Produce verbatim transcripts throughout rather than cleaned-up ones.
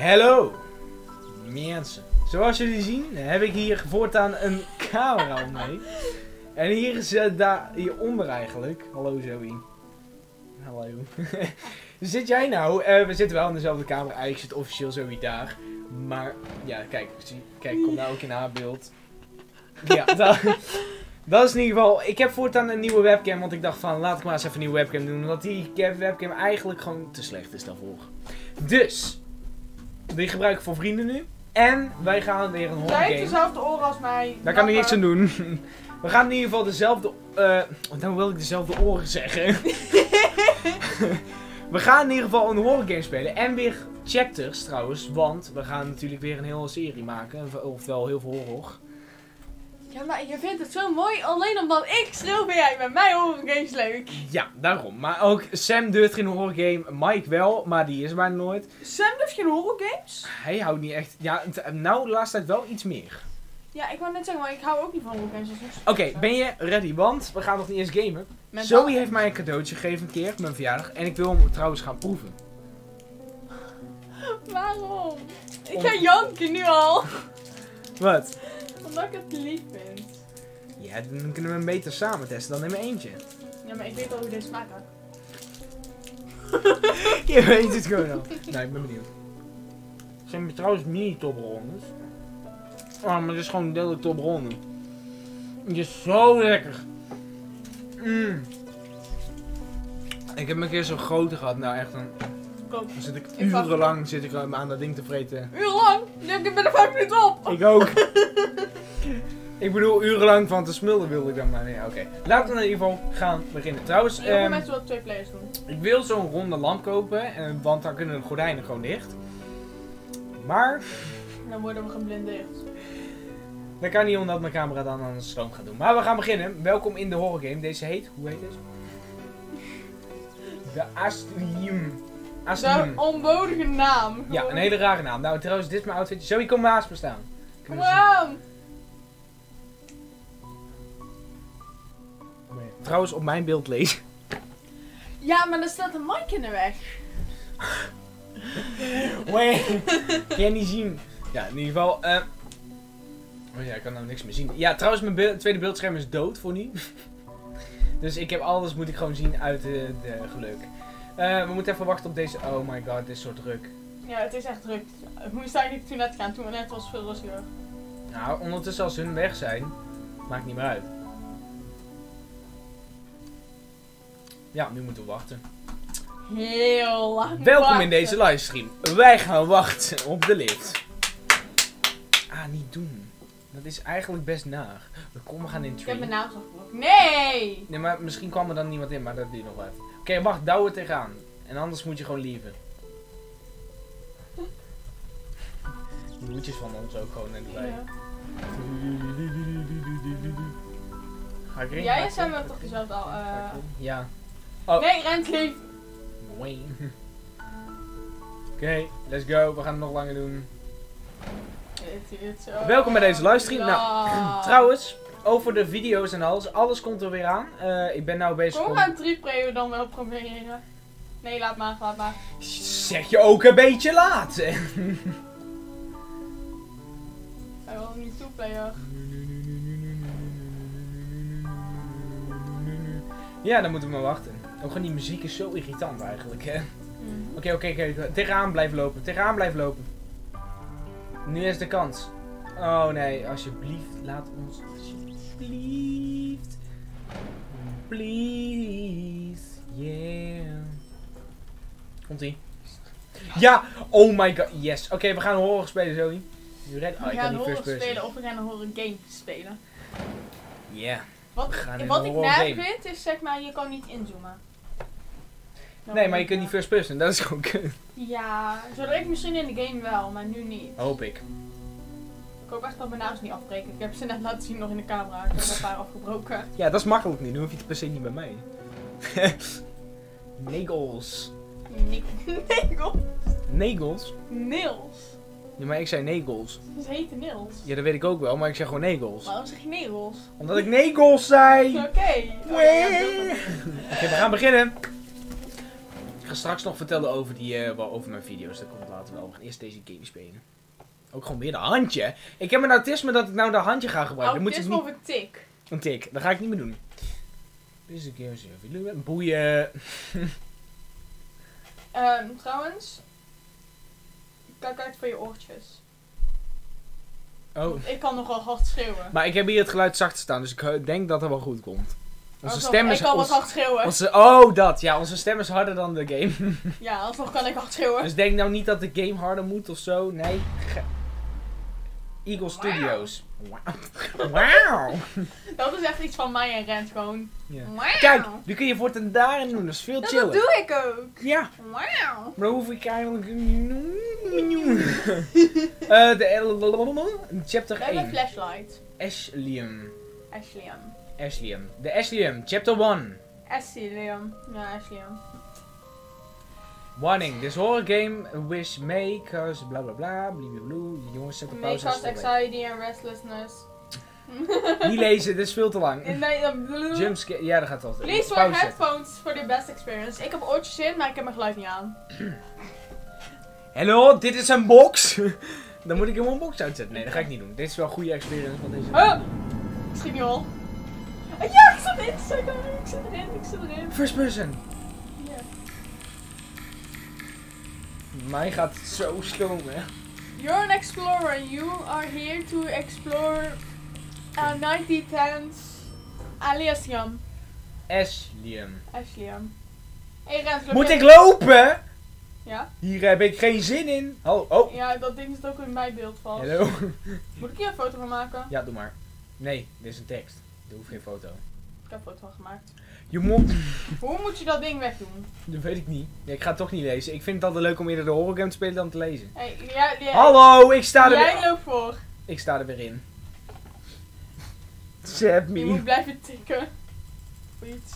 Hallo mensen, zoals jullie zien heb ik hier voortaan een camera om mee. En hier is uh, daar hieronder eigenlijk. Hallo Zoe. Hallo. Zit jij nou? Uh, we zitten wel in dezelfde kamer. Eigenlijk zit officieel Zoe daar. Maar ja, kijk, zie, kijk, kom nou ook in haar beeld. Ja, dat, dat is in ieder geval. Ik heb voortaan een nieuwe webcam, want ik dacht van laat ik maar eens even een nieuwe webcam doen, omdat die webcam eigenlijk gewoon te slecht is daarvoor. Dus die gebruik ik voor vrienden nu. En wij gaan weer een horror game. Jij hebt dezelfde oren als mij. Daar kan ik niks aan doen. We gaan in ieder geval dezelfde... Uh, nou wil ik dezelfde oren zeggen. We gaan in ieder geval een horror game spelen. En weer chapters trouwens. Want we gaan natuurlijk weer een hele serie maken. Ofwel heel veel horror. Ja, maar je vindt het zo mooi. Alleen omdat ik schreeuw ben jij met mij horror games leuk. Ja, daarom. Maar ook Sam durft geen horror game. Mike wel, maar die is er bijna nooit. Sam durft geen horror games? Hij houdt niet echt... Ja, nou de laatste tijd wel iets meer. Ja, ik wou net zeggen, maar ik hou ook niet van horror games. Oké, okay, ben je ready? Want we gaan nog niet eens gamen. Met Zoe heeft mij een cadeautje gegeven een keer op mijn verjaardag. En ik wil hem trouwens gaan proeven. Waarom? Ik ga janken nu al. Wat? Omdat ik het lief vind. Ja, dan kunnen we hem beter samen testen dan in mijn eentje. Ja, maar ik weet al hoe deze smaakt had. Je weet het gewoon al. Nou, ik ben benieuwd. Het zijn trouwens mini Toblerones. Oh, maar het is gewoon een deel Toblerone. Het is zo lekker. Mm. Ik heb een keer zo'n grote gehad. Nou, echt een... Dan zit ik urenlang zit ik aan dat ding te vreten. Urenlang? Ik ben er vijf minuten op. Ik ook. Ik bedoel, urenlang van te smullen wilde ik dan maar. Nee, oké. Okay. Laten we in ieder geval gaan beginnen. Trouwens, ja, um, mensen wel twee players doen. Ik wil zo'n ronde lamp kopen, en, want dan kunnen de gordijnen gewoon dicht. Maar... Dan worden we geblindeerd. Dat kan niet omdat mijn camera dan aan de stroom gaat doen. Maar we gaan beginnen. Welkom in de horror game. Deze heet... Hoe heet deze? De Aslium. Aslium. De onbodige naam. Ja, een hele rare naam. Nou, trouwens, dit is mijn outfit. Zoe, kom naast me staan. Kom aan! Trouwens, op mijn beeld lezen. Ja, maar er staat een mic in de weg. Wee. Kan je niet zien. Ja, in ieder geval... Uh... Oh ja, ik kan nou niks meer zien. Ja, trouwens, mijn beeld, tweede beeldscherm is dood voor nu. Dus ik heb alles moet ik gewoon zien uit de, de geluk. Uh, we moeten even wachten op deze... Oh my god, dit is zo druk. Ja, het is echt druk. We moesten eigenlijk toen net gaan. Toen we net was veel rustiger. Nou, ondertussen als hun weg zijn, maakt niet meer uit. Ja, nu moeten we wachten. Heel lang Welkom wachten. in deze livestream. Wij gaan wachten op de lift. Ah, niet doen. Dat is eigenlijk best naar. Kom, we gaan in Ik heb mijn train. naam afgebroken. Nee! Nee, maar misschien kwam er dan niemand in, maar dat duurt nog wel even. Oké, okay, wacht, douw er tegenaan. En anders moet je gewoon lieven. De hoedjes van ons ook gewoon erbij. Ja. Ga ik erin? Jij zijn we toch dezelfde al? Uh... Ja. Oh. Nee, rent lief. Oké, okay, let's go. We gaan het nog langer doen. Zo. Welkom bij deze livestream. Ja. Nou, trouwens, over de video's en alles. Alles komt er weer aan. Uh, ik ben nou bezig Kom om... gaan tripreyo dan wel proberen. Nee, laat maar, laat maar. Zeg je ook een beetje laat. Hij wil niet toeplayer. Ja, dan moeten we maar wachten. Ook gewoon die muziek is zo irritant eigenlijk, hè. Mm. Oké, oké, oké. Tegenaan blijven lopen. Tegenaan blijven lopen. Nu is de kans. Oh nee, alsjeblieft. Laat ons. Alsjeblieft. Please. Yeah. Komt-ie. Ja! Oh my god. Yes. Oké, okay, we gaan een horror spelen, Zoe. You ready? Oh, we ik gaan kan niet horror first spelen of we gaan een horror game spelen. Ja. Yeah. Wat, wat ik naar vind is zeg maar, je kan niet inzoomen. Nou, nee, maar je kunt niet first person, dat is gewoon kut. Ja, zo ik misschien in de game wel, maar nu niet. Hoop ik. Ik hoop echt dat mijn naams niet afbreken. Ik heb ze net laten zien nog in de camera. Ik heb er een paar afgebroken. Ja, dat is makkelijk niet. Nu hoef je het per se niet bij mij. Negels. Negels? Negels? Nails. Ja, maar ik zei negels. Ze heten nails. Ja, dat weet ik ook wel, maar ik zeg gewoon negels. Waarom zeg je negels? Omdat ik negels zei! Oké. Okay. Oh, ja, Oké, okay, we gaan beginnen. Ik ga straks nog vertellen over, die, uh, over mijn video's. Dat komt later wel. We gaan eerst deze game spelen. Ook gewoon weer de handje. Ik heb een autisme dat ik nou de handje ga gebruiken. Autisme Dan of een tik? Een tik. Dat ga ik niet meer doen. Deze keer eens even boeien. Um, trouwens. Kijk uit voor je oortjes. Oh. Ik kan nogal hard schreeuwen. Maar ik heb hier het geluid zacht staan, dus ik denk dat dat wel goed komt. Onze Alsnog, stem is... ik kan ons, wat hard schreeuwen. onze, oh, dat. Ja, onze stem is harder dan de game. Ja, alsnog kan ik hard schreeuwen. Dus denk nou niet dat de game harder moet of zo. Nee. Ge Eagle Studios. Wauw. Wow. Dat is echt iets van mij en Rent gewoon. Ja. Wow. Kijk, nu kun je voortaan daarin doen. Dat is veel Dat, chiller. dat doe ik ook. Ja. Wauw. Maar hoef ik eigenlijk... uh, de chapter We hebben een één. flashlight. Ashlium. Ashlium. Ashlium. De Ashlium. Chapter one. Ashlium. Ja, Ashlium. Warning. This horror game which may cause bla bla bla. Blablabla. Jongens, zet op May pauze. en cause stop even. anxiety and restlessness. Niet lezen, dit is veel te lang. Nee, dan Jumpscare. Ja, dat gaat wel. Please wear Pauze zetten. headphones for the best experience. Ik heb oortjes in, maar ik heb mijn geluid niet aan. Hallo, dit is een box. Dan moet ik hem een box uitzetten. Nee, dat ga ik niet doen. Dit is wel een goede experience van deze. Oh! Ik schiet nu al. Ah, ja, ik zit erin. Sorry, ik zit erin. Ik zit erin. First person. Ja. Mij gaat het zo stoom, hè. You're an explorer. You are here to explore uh, ninety tens Aliasium. Ashlium. Ashlium. Hey Rens, loop Moet jij- ik lopen? Ja? Hier heb ik geen zin in. Oh, oh. Ja, dat ding zit ook in mijn beeld vast. Hallo. Moet ik hier een foto van maken? Ja, doe maar. Nee, dit is een tekst. Er hoeft geen foto. Ik heb een foto van gemaakt. Je moet... Hoe moet je dat ding wegdoen? Dat weet ik niet. Nee, ik ga het toch niet lezen. Ik vind het altijd leuk om eerder de horrorgame te spelen dan te lezen. Hey, jij, jij, Hallo, ik sta er jij weer... loopt voor. Ik sta er weer in. Zet Je moet me. blijven tikken. Voor iets.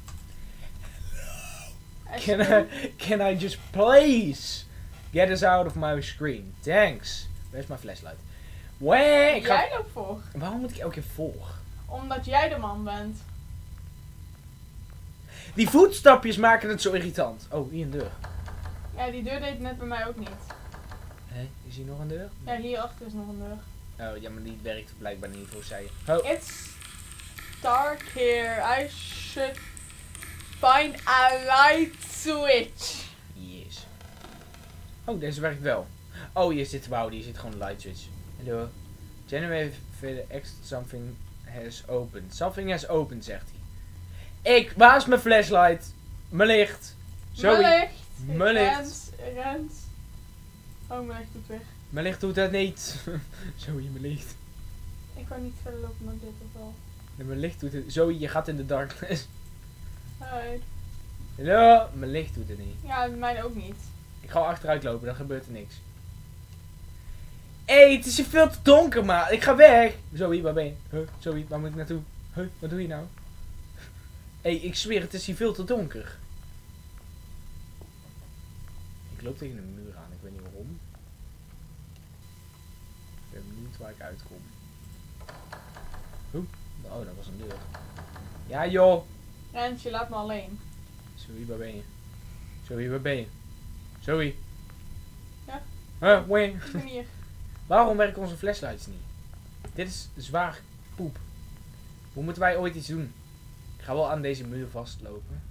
Can I, can I just please get us out of my screen? Thanks. Where's my flashlight? Wee, ik ga... Jij loopt voor. Waarom moet ik elke keer voor? Omdat jij de man bent. Die voetstapjes maken het zo irritant. Oh, hier een deur. Ja, die deur deed net bij mij ook niet. Hé, is hier nog een deur? Ja, hierachter is nog een deur. Oh, ja, maar die werkt blijkbaar niet, voor zei je. Oh, It's dark here. I should find a light switch. yes. Oh, deze werkt wel. Oh, hier zit, wauw, hier zit gewoon een light switch. Hallo. Genuine X something has opened. Something has opened, zegt hij. Ik, waar is mijn flashlight? Mijn licht. Zoe. Mijn licht. Mijn licht. Rens, Rens. Oh, mijn licht doet weg. Mijn licht doet het niet. Zoe, mijn licht. Ik kan niet verder lopen dan dit of wel. Nee, mijn licht doet het. Zoe, je gaat in de darkness. Hoi. Hallo. Mijn licht doet het niet. Ja, mijn ook niet. Ik ga achteruit lopen, dan gebeurt er niks. Hé, hey, het is hier veel te donker, maar ik ga weg. Zoe, waar ben je? Huh, Zoe, waar moet ik naartoe? Huh, wat doe je nou? Hé, hey, ik zweer, het is hier veel te donker. Ik loop tegen een muur aan, ik weet niet waarom. Ik ben benieuwd waar ik uitkom. Oeh, oh, dat was een deur. Ja, joh. Rens, je laat me alleen. Zoe, waar ben je? Zoe, waar ben je? Zoe. Ja? Huh, wee. Ik ben hier. Waarom werken onze flashlights niet? Dit is zwaar poep. Hoe moeten wij ooit iets doen? Ik ga wel aan deze muur vastlopen.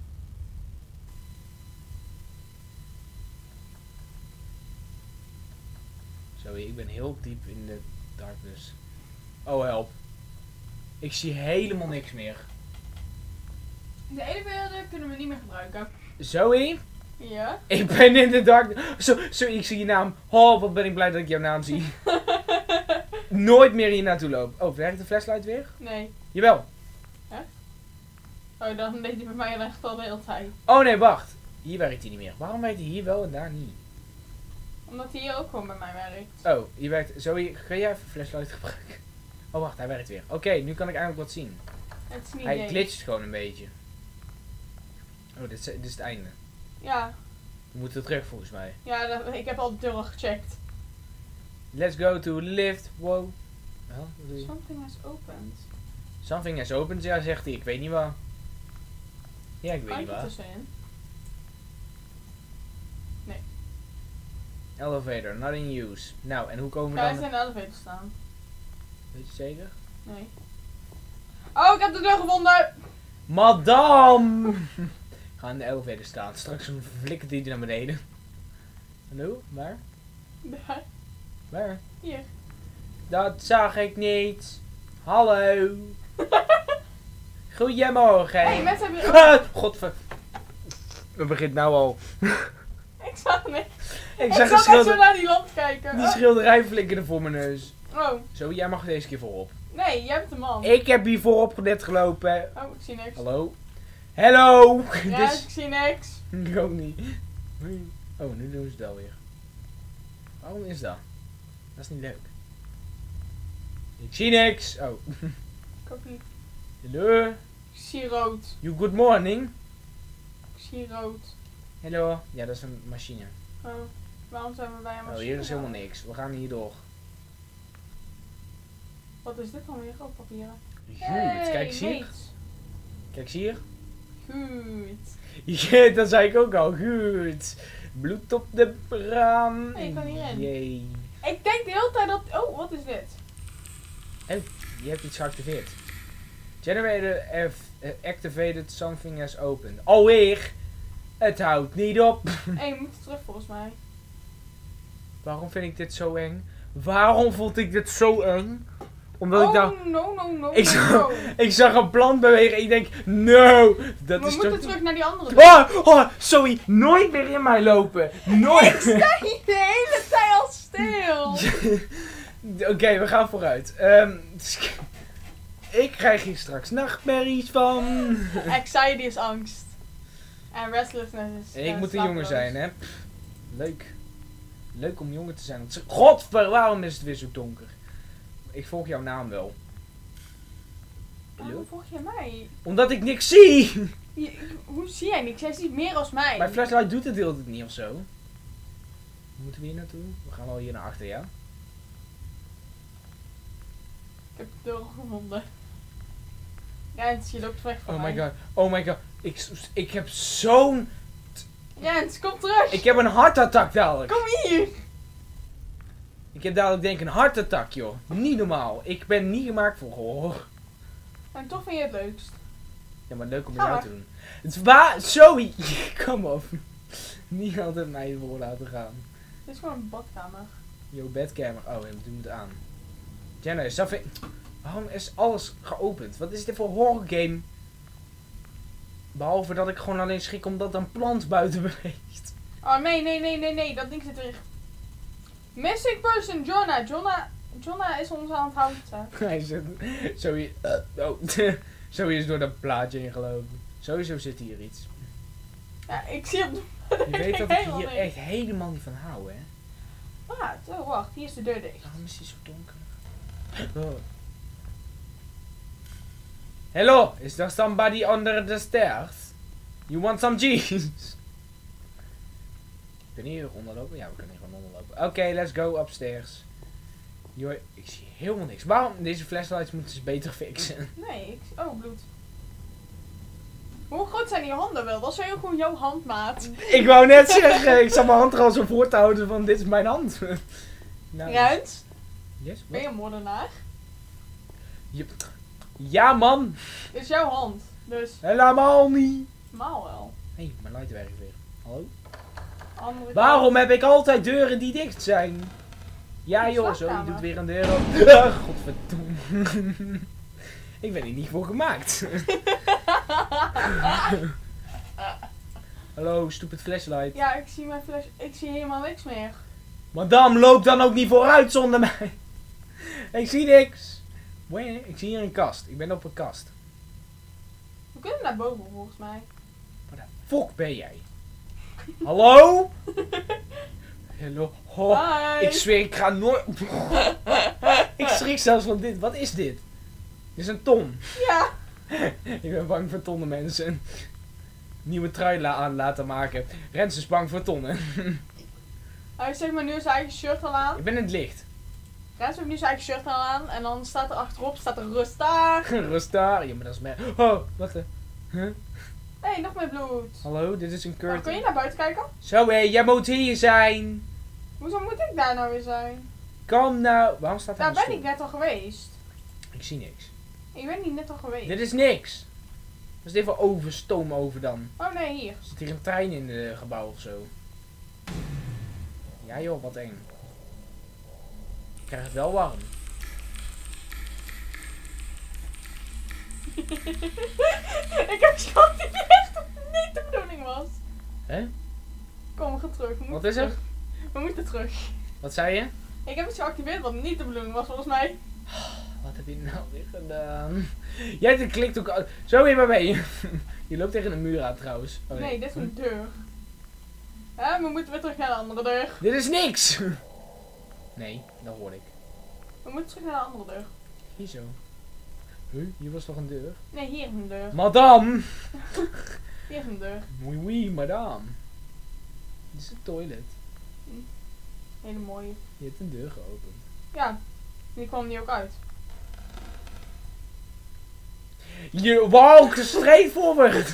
Sorry, ik ben heel diep in de darkness. Oh help. Ik zie helemaal niks meer. De elevator kunnen we niet meer gebruiken. Zoe? Ja? Ik ben in de darkness. Zo, sorry, ik zie je naam. Oh, wat ben ik blij dat ik jouw naam zie. Nooit meer hier naartoe lopen. Oh, werkt de flashlight weer? Nee. Jawel. Oh, dan deed hij bij mij echt al de hele tijd. Oh nee, wacht. Hier werkt hij niet meer. Waarom werkt hij hier wel en daar niet? Omdat hij hier ook gewoon bij mij werkt. Oh, hier werkt... Zoe, ga jij even flashlight gebruiken? Oh, wacht, hij werkt weer. Oké, nu kan ik eindelijk wat zien. Het is niet Hij deze. glitcht gewoon een beetje. Oh, dit is, dit is het einde. Ja, We moeten terug volgens mij. ja dat, ik heb al de deur al gecheckt. Let's go to the lift. Wow. Huh? Wat doe je? Something has opened. Something has opened, ja, zegt hij. Ik weet niet waar. Ja, ik weet Kan niet je er waar. tussenin? Elevator, not in use. Nou, en hoe komen we Ga dan... eens in de elevator staan. Weet je zeker? Nee. Oh, ik heb de deur gevonden! Madame! Ga in de elevator staan. Straks flikkert die naar beneden. Hallo? Waar? Daar. Waar? Hier. Dat zag ik niet. Hallo. Goedemorgen. Hé, hey, mensen hebben... Ah, godver... We begint nou al. Ik zag niks. Ik Ik zag een zat echt zo schilder... naar die lamp kijken. Die Oh. schilderij flikkerde voor mijn neus. Oh, Zo, jij mag deze keer voorop. nee, jij bent de man. Ik heb hier voorop net gelopen. Oh, ik zie niks. Hallo. Hallo. Ja, Dus... ik zie niks. Ik ook niet. Oh, nu doen ze het wel weer. Waarom is dat? Dat is niet leuk. Ik zie niks. Oh. Ik ook niet. Hallo. Ik zie rood. You good morning. Ik zie rood. Hallo. Ja, dat is een machine. Oh, waarom zijn we bij een Oh, machine? hier is helemaal niks. We gaan hier door. Wat is dit dan weer? Oh, papieren. Goed. Kijk eens hier. niks. Kijk eens hier. Goed. Ja, dat zei ik ook al. Goed. Bloed op de raam. Nee, je kan hierin. Jee. Ik denk de hele tijd dat... Oh, wat is dit? Je hebt iets geactiveerd. Generator have activated, something has opened. Alweer. Het houdt niet op. Hé, hey, we moeten terug volgens mij. Waarom vind ik dit zo eng? Waarom vond ik dit zo eng? Omdat oh, ik daar... no, no, no, Ik no, zag, no. ik zag een plant bewegen en ik denk, no, dat We is moeten toch... terug naar die andere. Oh, oh, sorry, nooit meer in mij lopen. Nooit. Ik sta hier de hele tijd al stil. Oké, we gaan vooruit. Ehm, ik krijg hier straks nachtmerries van. Anxiety is angst. En restlessness is... En ik eh, moet een jongen slapeloos. zijn, hè. Pff, leuk. Leuk om jongen te zijn. Godver, waarom is het weer zo donker? Ik volg jouw naam wel. Waarom volg je mij? Omdat ik niks zie. Je- hoe zie jij niks? Jij ziet meer als mij. Mijn flashlight doet het de hele tijd niet of zo. Moeten we hier naartoe? We gaan wel hier naar achter, ja? Ik heb de deur gevonden. Jens, je loopt weg van Oh mij. my god, oh my god. Ik, ik heb zo'n... Jens, kom terug. Ik heb een hartattack dadelijk. Kom hier. Ik heb dadelijk denk ik een hartattack, joh. Niet normaal. Ik ben niet gemaakt voor horror. En toch vind je het leukst. Ja, maar leuk om Ga jou maar. te doen. Het is waar, Zoe. Kom op. Niet altijd mij voor laten gaan. Dit is gewoon een badkamer. Yo, bedkamer. Oh, je moet aan. Jenna, is dat ve- waarom is alles geopend? Wat is dit voor horror game? Behalve dat ik gewoon alleen schrik omdat een plant buiten beweegt. Oh nee, nee, nee, nee, nee. Dat ding zit erin. Missing person, Jonna. Jonna, Jonna is ons aan het houden. Hij zit... Zoe... Uh, oh. Zoe is door dat plaatje ingelopen. Sowieso zit hier iets. Ja, ik zie op de... Je weet dat ik helemaal hier niks. echt helemaal niet van hou, hè? Wat? Oh, wacht. Hier is de deur dicht. Waarom is die zo donker? Oh. Hello, is there somebody under the stairs? You want some cheese? Kunnen hier onderlopen? Ja, we kunnen hier gewoon onderlopen. Oké, let's go upstairs. Joh, ik zie helemaal niks. Waarom? Deze flashlights moeten ze beter fixen. Nee, ik... Oh, bloed. Hoe groot zijn die handen wel? Dat is heel gewoon jouw handmaat. Ik wou net zeggen, ik zal mijn hand er al zo voor te houden van dit is mijn hand. Nou, Ruins, yes, ben what? je een moordenaar? Je- Ja man, Dit is jouw hand. Dus, helemaal niet. normaal wel. Hé, hey, mijn light werkt weer. Hallo? Andere Waarom heb ik altijd deuren die dicht zijn? Ja De joh, zo, je slaapkamer. doet weer een deur open. Ah, godverdomme. Ik ben hier niet voor gemaakt. Hallo, stupid flashlight. Ja, ik zie mijn flash. Ik zie helemaal niks meer. Madame, loop dan ook niet vooruit zonder mij. Ik zie niks. Wee, ik zie hier een kast. Ik ben op een kast. We kunnen naar boven volgens mij. Waar de fuck ben jij? Hallo? Hallo? Oh, Hi. ik zweer, ik ga nooit... Ik schrik zelfs van dit. Wat is dit? Dit is een ton. Ja. Ik ben bang voor tonnen, mensen. Nieuwe trui la aan laten maken. Rens is bang voor tonnen. Hij heeft zeg maar nu zijn eigen shirt al aan. Ik ben in het licht. Rens heeft nu zijn eigen shirt al aan. En dan staat er achterop, staat er rust daar. Rust daar. Ja, maar dat is mij. Oh, wat de... Huh? Hé, hey, nog meer bloed. Hallo, dit is een Nou, kun je curtain. naar buiten kijken? Zo hé, jij moet hier zijn. Hoezo moet ik daar nou weer zijn? Kom nou. Waarom staat daar Daar een ben ik stoel? net al geweest. Ik zie niks. Ik ben niet net al geweest. Dit is niks. Wat is dit voor overstoom over dan? Oh nee, hier. Zit hier een trein in het gebouw of zo? Ja joh, wat eng. Ik krijg het wel warm. Ik heb geactiveerd dat het niet de bedoeling was. Hè? Kom, we gaan terug. We Wat moeten is er? terug. We moeten terug. Wat zei je? Ik heb iets geactiveerd wat niet de bedoeling was, volgens mij. Wat heb je nou weer gedaan? Jij klikt ook al... Zo weer maar mee. Je loopt tegen een muur aan trouwens. Oh, Nee, dit is een deur. Hè, we moeten weer terug naar de andere deur. Dit is niks! Nee, dat hoor ik. We moeten terug naar de andere deur. Hier zo. Huh? Hier was toch een deur? Nee, hier is een deur. Madame! Hier is een deur. Oui, oui, madame. Dit is een toilet. Hele mooie. Je hebt een deur geopend. Ja, die kwam die ook uit. Je walk straight forward!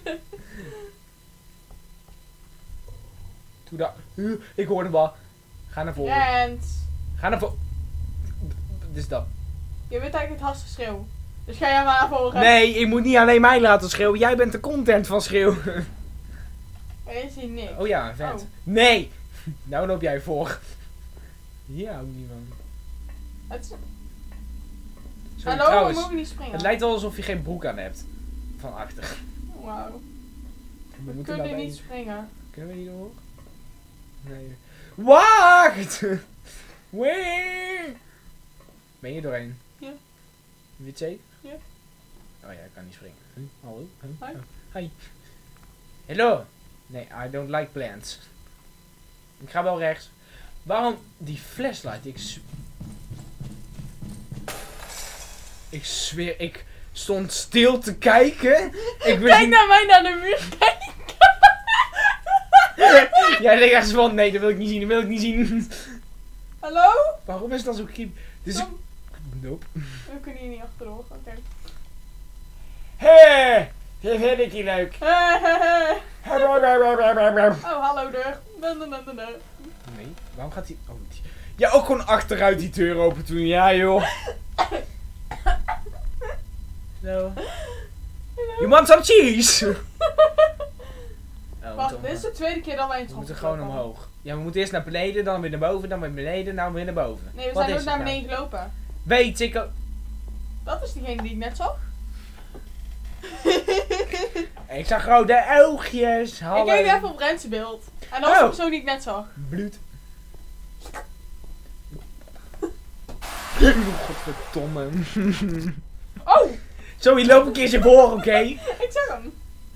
Doe dat. Huh, ik hoorde wel. Ga naar voren. Rent. Ga naar voren. Dit is dat. Je bent eigenlijk het hardste schreeuw. Dus ga jij maar naar voren. Nee, ik moet niet alleen mij laten schreeuwen. Jij bent de content van schreeuw. Er is hier niks. Oh ja, een vent. Oh. Nee! Nou loop jij voor. Hier hou ik niet van. Het is... Sorry, Hallo, we trouwens, mogen niet springen. het lijkt wel alsof je geen broek aan hebt. Van achter. Wauw. We, We moeten kunnen daarbij- niet springen. Kunnen we niet door? Nee. Wacht! Wee! Ben je doorheen? Ja. Weet je? Ja. Oh ja, ik kan niet springen. Huh? Hallo? Huh? Hi. Oh. Hi. Hello! Nee, I don't like plants. Ik ga wel rechts. Waarom die flashlight? Ik, z- ik zweer, ik stond stil te kijken. Ik wist Kijk niet- naar mij, naar de muur. Jij denkt echt van, nee, dat wil ik niet zien, dat wil ik niet zien. Hallo? Waarom is dat zo creepy? Dit is... Kom. Nope. We kunnen hier niet achterdoor. Oké. Hé! Dit vind ik niet leuk. Oh, hallo deur. Dun, dun, dun, dun, dun. Nee, waarom gaat hij... Oh, die... Ja, ook gewoon achteruit die deur open doen. Ja, joh. No. You want some cheese? Oh, Wacht, toch dit is maar. de tweede keer dat wij in het We moeten schotje gewoon komen. omhoog. Ja, we moeten eerst naar beneden, dan weer naar boven, dan weer beneden, dan weer naar boven. Nee, we Wat zijn is ook naar het nou? beneden gelopen. Weet ik al... Dat is diegene die ik net zag. Ik zag rode oogjes. Hallo. Ik keek even op Rens beeld. En dat was Oh. de persoon die ik net zag. Bloed. Godverdomme. Oh! Zo, je loopt een keer zijn voor, oké? Ik zag hem.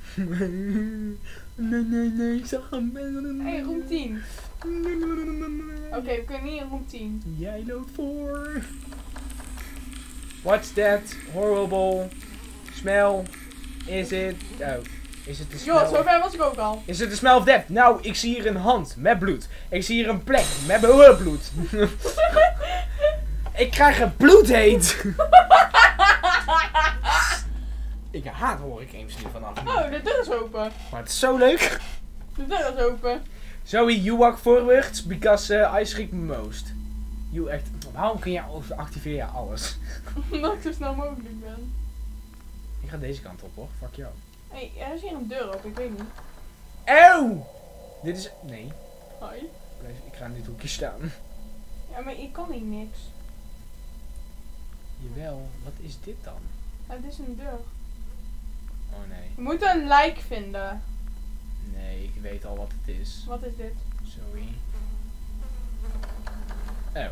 Nee, nee, nee, ik zag hem. Hey, room tien. Oké, we kunnen niet in room tien. Jij loopt voor. What's that horrible smell? Is it... Oh, is het de smell? Joh, zover was ik ook al. Is het de smell of death? Nou, ik zie hier een hand met bloed. Ik zie hier een plek met be- bloed. Ik krijg een bloedheet. Ik haat horror games nu vanaf nu. Oh, de deur is open. Maar het is zo leuk. De deur is open. Zoe, you walk forwards because uh, I schrik me most. You echt... Waarom kun je activeer je alles? Omdat ik zo snel mogelijk ben. Ik ga deze kant op hoor, fuck jou. Hé, hey, er is hier een deur open, ik weet niet. Eeuw! Dit is... Nee, Hoi. blijf, ik ga in dit hoekje staan. Ja, maar ik kan hier niks. Jawel, wat is dit dan? Het is een deur. Oh nee. We moeten een lijk vinden. Nee, ik weet al wat het is. Wat is dit? Sorry. Oh.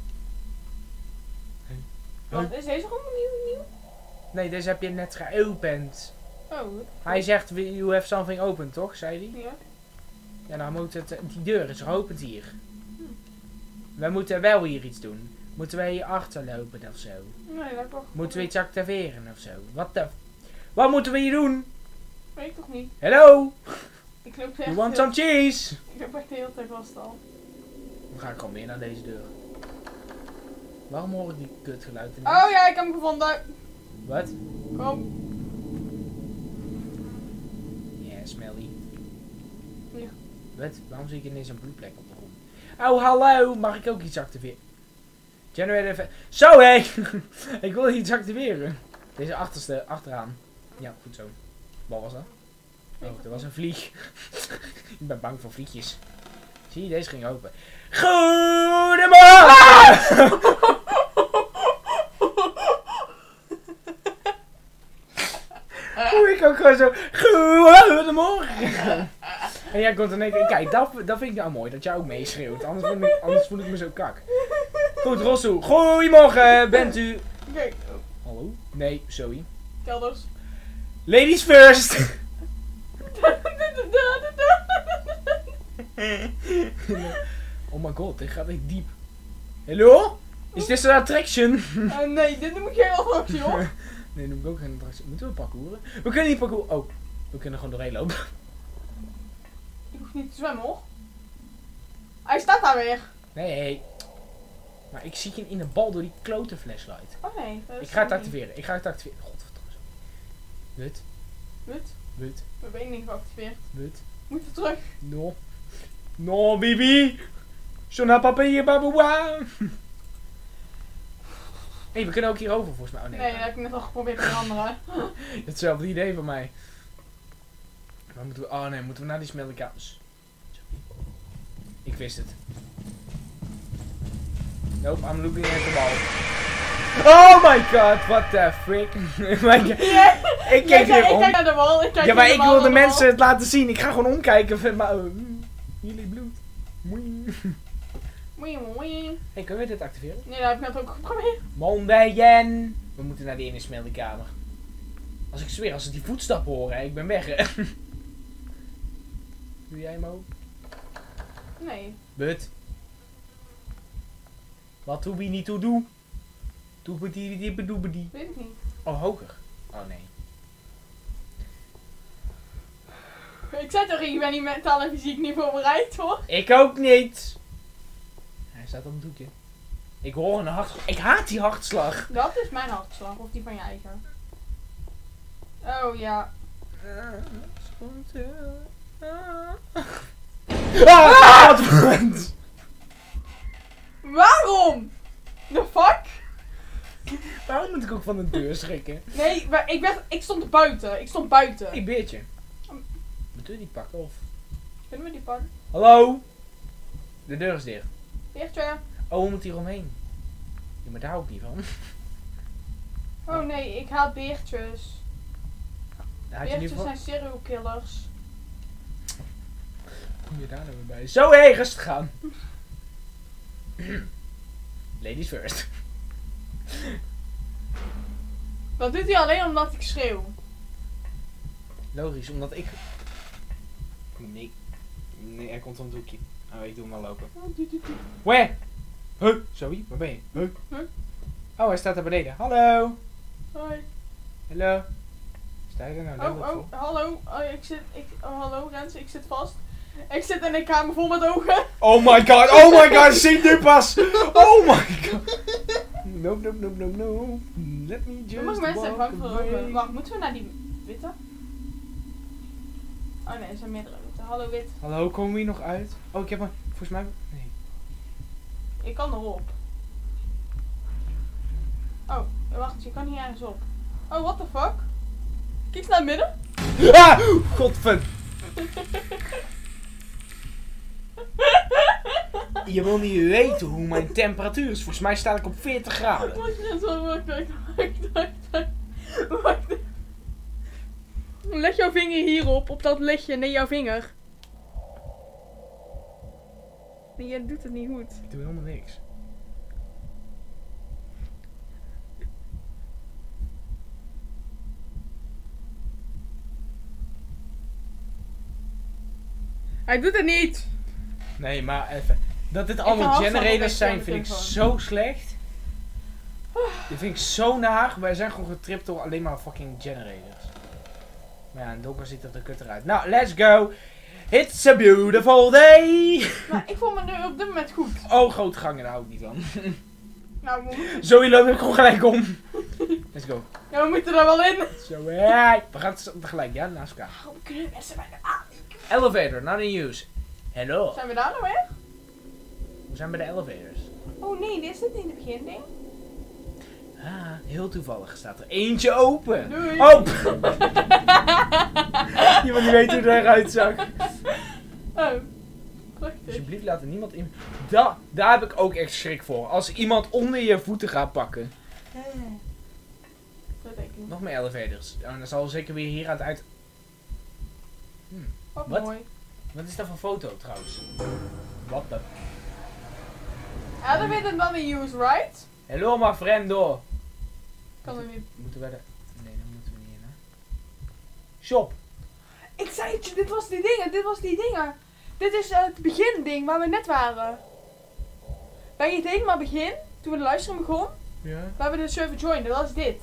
Wat is deze gewoon nieuw? nieuw? Nee, deze heb je net geopend. Oh, Hij zegt, you have something open, toch? Zei hij? ja. Ja, nou moet het... Die deur is geopend hier. We moeten wel hier iets doen. Moeten wij hier achterlopen of zo? Nee, dat klopt. Moeten we iets activeren of zo? Wat de... Wat moeten we hier doen? Weet ik toch niet. Hello? Ik loop echt You want heel- some cheese? Ik loop echt de hele tijd vast al. Dan ga ik gewoon weer naar deze deur. Waarom hoor ik die kutgeluiden niet? Oh ja, ik heb hem gevonden. Wat? Kom. Ja, smelly. Ja. Wat? Waarom zie ik ineens een bloedplek op de grond? Oh, hallo. Mag ik ook iets activeren? Generator effect. Zo, hé. Ik wil iets activeren. Deze achterste, achteraan. Ja, goed zo. Wat was dat? Oh, dat was een vlieg. Ik ben bang voor vliegjes. Zie je, deze ging open. Goedemorgen! Hoe ik ook gewoon zo. Goedemorgen! En jij komt in één keer. Kijk, dat, dat vind ik nou mooi. Dat jij ook meeschreeuwt. Anders, voel ik, anders voel ik me zo kak. Goed, Rosso. Goedemorgen, bent u. Oké. Okay. Hallo? Nee, sorry. Kelders. Ladies first! Oh my god, dit gaat echt diep. Hallo? Is dit een attraction? Uh, nee, dit noem ik geen attractie hoor. Nee, noem ik ook geen attractie. Moeten we parcouren? We kunnen niet parcouren. Oh, we kunnen gewoon doorheen lopen. Ik hoef niet te zwemmen hoor. Hij staat daar weer. Nee. Maar ik zie je in de bal door die klote flashlight. Oh nee. Ik ga het activeren. Ik ga het activeren. Godverdomme. Wut. Wut? Wut. Mijn been niet geactiveerd. Wut. Moeten we terug? No. No, Bibi. Sona papier baboua. Hé, we kunnen ook hierover volgens mij. Oh, nee, nee, dat heb ik net al geprobeerd te veranderen. Hetzelfde idee van mij. Waar moeten we? Oh nee, moeten we naar die smeltkamers. Ik wist het. Nope, I'm looking at the ball. Oh my god, what the frick. Yeah. Ik kijk hier om. Ik kijk naar de wal. Ik kijk Ja, maar ik wil de, de mensen mensen het laten zien. Ik ga gewoon omkijken. Maar, oh, jullie bloed. Moei. Moei, moei. Hey, kunnen we dit activeren? Nee, dat heb ik net ook geprobeerd. Mondayen. We moeten naar die ene smeltkamer. Als ik zweer, als ze die voetstappen horen, ik ben weg. Doe jij hem ook? Nee. But. Wat doe je niet toe doe? Doe je die die bedoe die? Weet ik niet. Oh, hoger. Oh nee. Ik zei toch, ik ben niet mentaal en fysiek niet voorbereid hoor. Ik ook niet. Hij staat op een doekje. Ik hoor een hartslag. Ik haat die hartslag. Dat is mijn hartslag, of die van je eigen. Oh ja. Ah, wat? Waarom? The fuck? Waarom moet ik ook van de deur schrikken? Nee, maar ik, werd, ik stond buiten. Ik stond buiten. Hey, beertje. Moeten we die pakken of? Kunnen we die pakken? Hallo? De deur is dicht. Beertje. Oh, we moeten hier omheen. Ja, maar daar hou ik niet van. Oh nee, ik haat beertjes. Daar had je niet Beertjes van. zijn serial killers. Kom je daar nou weer bij? Zo, hé, hey, rustig aan. Ladies first. Dat doet hij alleen omdat ik schreeuw. Logisch, omdat ik... Nee. Nee, hij komt om het hoekje. Oh, ik doe hem wel lopen. Where? Huh? Sorry, waar ben je? Huh? Huh? Oh, hij staat daar beneden. Hallo. Hoi. Hallo. Sta je er nou Oh, oh, oh, hallo. Oh, ik zit, ik, oh, hallo Rens, ik zit vast. Ik zit in een kamer vol met ogen. Oh my god, oh my god, zie nu pas. Oh my god. Nope, nope, nope, nope, nope. Let me just Sommige mensen zijn walk bang voor away. ogen. Wacht, moeten we naar die witte? Oh nee, er zijn meerdere witte. Hallo wit. Hallo, komen we hier nog uit? Oh, ik heb een... Volgens mij... Nee. Ik kan erop. Oh, wacht, je kan hier ergens op. Oh, what the fuck? Kijk naar het midden. Ah! Godver... Je wil niet weten hoe mijn temperatuur is. Volgens mij sta ik op veertig graden. Wacht, wacht, wacht, wacht, wacht, wacht, wacht. Wacht. Leg jouw vinger hierop, op dat lichtje. Nee, jouw vinger. Nee, jij doet het niet goed. Ik doe helemaal niks. Hij doet het niet! Nee, maar even. Dat dit Ik allemaal hou van generators een zijn, beetje vind ik telefoon. zo slecht. Dit vind ik zo naar. Wij zijn gewoon getript door alleen maar fucking generators. Maar ja, in donker ziet dat er kut eruit. Nou, let's go. It's a beautiful day. Maar ik voel me nu op dit moment goed. Oh, grote gangen, daar hou ik niet van. Nou, we moeten, Zo, je loopt ook gewoon gelijk om. Let's go. ja, we moeten er wel in. Zo, hey. We gaan het tegelijk, ja, naast elkaar. Waarom kunnen mensen mij nou aan? Elevator, not in use. Hallo. Zijn we daar nou weer? We zijn bij de elevators. Oh nee, dit is dit niet het beginding? Ah, heel toevallig staat er eentje open. Doei. Oh! Iemand die weet hoe het eruit zag. Oh. Prachtig. Alsjeblieft laat er niemand in... Da, daar heb ik ook echt schrik voor. Als iemand onder je voeten gaat pakken. Dat denk ik niet. Nog meer elevators. En dan zal zeker weer hier aan het uit... Hmm. Wat, Wat? mooi. Wat is dat voor foto trouwens? Wat de... Elevator not in use, right? Hello my friendo. Kan er niet. Moeten we de... Nee, dan moeten we niet in, hè. Shop. Ik zei het je, dit was die dingen, dit was die dingen. Dit is eh, het beginding waar we net waren. Bij het helemaal begin, toen we de livestream begon, Ja. waar we de server joinden, dat is dit.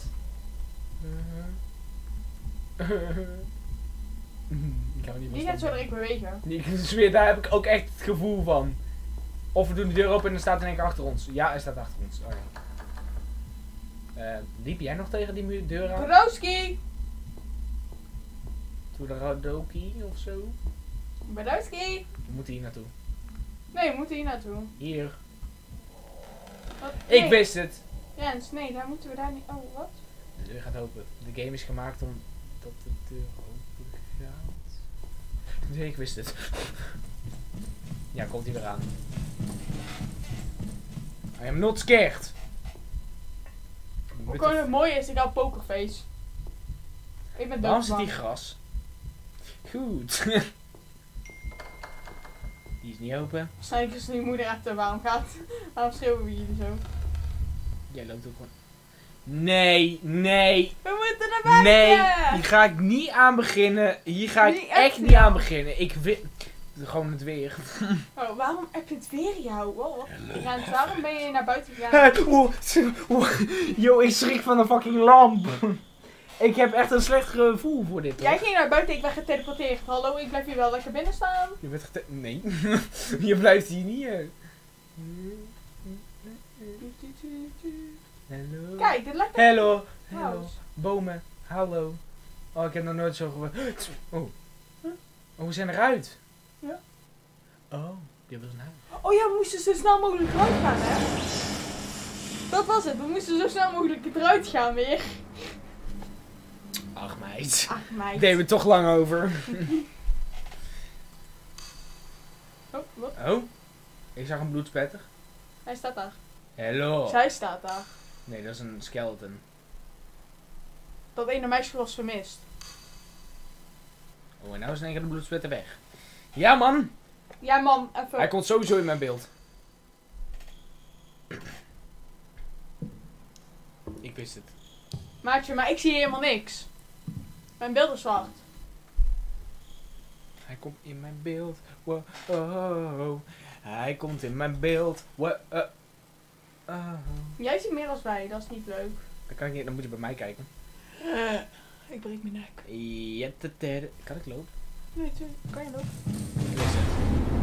Ik kan niet meer Die gaat zo stoppen. direct bewegen. Ik zweer, daar heb ik ook echt het gevoel van. Of we doen de deur open en dan staat er in één keer achter ons. Ja, hij staat achter ons. Oh, ja. Eh, liep jij nog tegen die mu- deur aan? Brodowski! Toen de Radoki of zo? Brodowski! We moeten hier naartoe. Nee, we moeten hier naartoe. Hier. Wat? Ik Nee. wist het. Jens, nee, daar moeten we daar niet... Oh, wat? De deur gaat open. De game is gemaakt om dat de deur open gaat. Nee, ik wist het. Ja, komt hij weer aan. I am not scared. Ook gewoon het mooie is, ik had pokerface. Ik ben Waarom zit doodsbang. die gras? Goed. Die is niet open. Waarschijnlijk is die moeder echt waarom gaat. Waarom schreeuwen we jullie zo? Jij loopt ook gewoon. Nee, nee, We moeten naar buiten! nee. Hier ga ik niet aan beginnen. Hier ga ik Niet echt echt niet niet. aan beginnen. Ik wil. Gewoon het weer. Oh, waarom heb je het weer jou? Wow. Rens, waarom ben je naar buiten gegaan? Oeh, oeh. Yo, ik schrik van een fucking lamp. Ik heb echt een slecht gevoel voor dit. Jij Hoor. ging naar buiten, ik ben geteleporteerd. Hallo, ik blijf hier wel lekker binnen staan. Je bent gete- Nee. Je blijft hier niet. eh. Hallo. Kijk, dit lijkt Hallo. Hallo. House. Bomen. Hallo. Oh, ik heb nog nooit zo gehoord. Oh. Oh, we zijn eruit. Ja. Oh, dit was een huis. Oh ja, we moesten zo snel mogelijk eruit gaan, hè? Dat was het, we moesten zo snel mogelijk eruit gaan weer. Ach, meid. Ach, meid. Deden we toch lang over. Oh, wat? Oh. Ik zag een bloedspetter. Hij staat daar. Hallo. Zij staat daar. Nee, dat is een skeleton. Dat ene meisje was vermist. Oh, en nou is in één keer de bloedspetter weg. Ja, man. Ja, man, even. Hij komt sowieso in mijn beeld. Ik wist het. Maatje, maar ik zie helemaal niks. Mijn beeld is zwart. Hij komt in mijn beeld. Wow. Oh. Hij komt in mijn beeld. Wow. Uh. Oh. Jij ziet meer als wij, dat is niet leuk. Dan kan ik niet. Dan moet je bij mij kijken. Ik breek mijn nek. Ja, te- te- Kan ik lopen? Nee, tuurlijk. Kan je lopen? Ik wist het.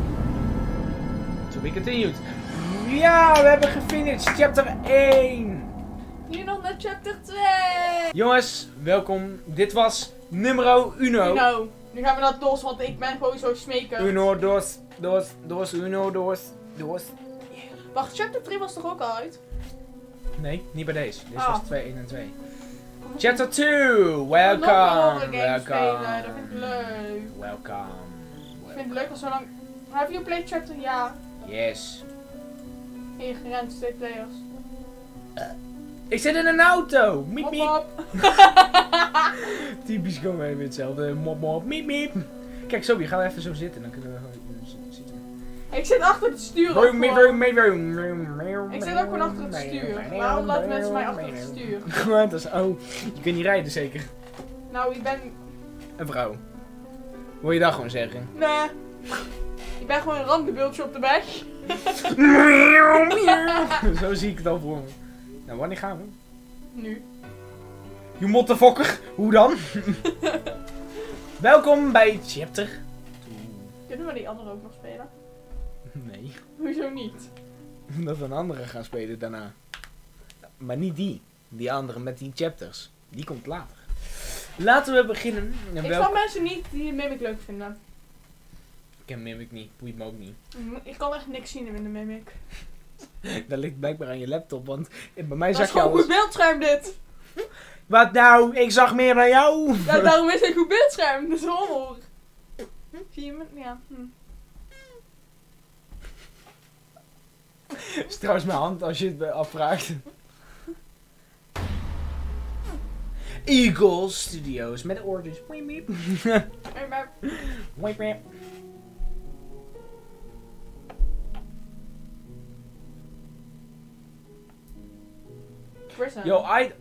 To be continued. Ja, we hebben gefinished. Chapter één. Nu nog naar chapter twee. Jongens, welkom. Dit was numero uno. Nou, nu gaan we naar dos, want ik ben gewoon zo smeken. Uno, dos, dos, dos, uno, dos, dos. Wacht, chapter drie was toch ook al uit? Nee, niet bij deze. Dit Ah. was twee, één en twee. Kom op. Chapter two. Nog een Welcome. game spelen, dat vind ik Welcome. leuk. Welcome. Ik vind het leuk als zo lang... Have you played chapter? Ja. Yes. Hier, gerend, twee players. Ik zit in een auto. Miep, Hop miep. hop. Typisch gewoon weer hetzelfde. Mop, mop, miep, miep. Kijk, zo, je gaat even zo zitten. Dan kunnen we gewoon z- zitten. Ik zit achter het stuur. ook Room, gewoon. room, room, room, room. Ik zit ook gewoon achter het stuur. Waarom laten mensen mij achter het stuur? Dat is, oh, je kunt niet rijden zeker. Nou, ik ben... Een vrouw. Wil je dat gewoon zeggen? Nee. Ik ben gewoon een randebeeldje op de weg. Zo zie ik het al voor me. Nou, wanneer gaan we? Nu. Je motherfucker. Hoe dan? Welkom bij chapter. Kunnen we die andere ook nog spelen? Nee. Hoezo niet? Dat we een andere gaan spelen daarna. Maar niet die. Die andere met die chapters. Die komt later. Laten we beginnen. En Ik welk- snap mensen niet die Mimic leuk vinden. ken Mimic niet. Boeit me ook niet. Ik kan echt niks zien in de Mimic. Dat ligt blijkbaar aan je laptop, want bij mij Dat zag is je gewoon alles. goed beeldscherm dit. Wat nou? Ik zag meer dan jou. Ja, daarom is het een goed beeldscherm. Dat is hoor. Zie je me? Ja. Hm. Dat is trouwens mijn hand als je het me afvraagt. Eagle Studios met orders. Wiep, wiep. En maar... Wiep, wiep. Prison. Yo, I...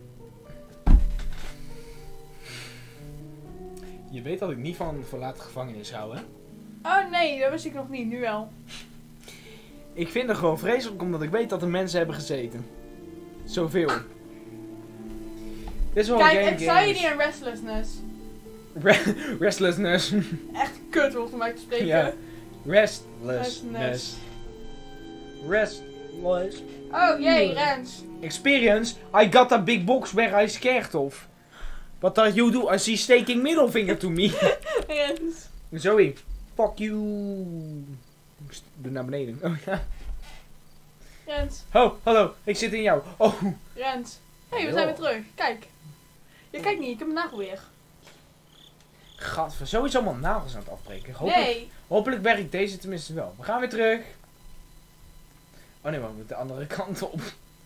Je weet dat ik niet van verlaten gevangenis hou, hè? Oh nee, dat wist ik nog niet. Nu wel. Ik vind het gewoon vreselijk omdat ik weet dat er mensen hebben gezeten. Zoveel. Dit is wel Kijk, een game anxiety games. en restlessness. Re- Restlessness. Echt kut wordt om mij te spreken. Ja. Restlessness. Restless. Oh jee, Rens. Experience. I got a big box where I scared of. What are you do? I see staking middle finger to me. Rens. Zoe. Fuck you. Ik doe naar beneden. Oh ja. Rens. Oh, hallo. Ik zit in jou. Oh. Rens. Hé, hey, we Yo. zijn weer terug. Kijk. Je kijkt niet, ik heb mijn nagel weer. Gadver, zo is allemaal nagels aan het afbreken. Hopelijk, Nee. hopelijk werkt deze tenminste wel. We gaan weer terug. Oh nee, maar we moeten de andere kant op.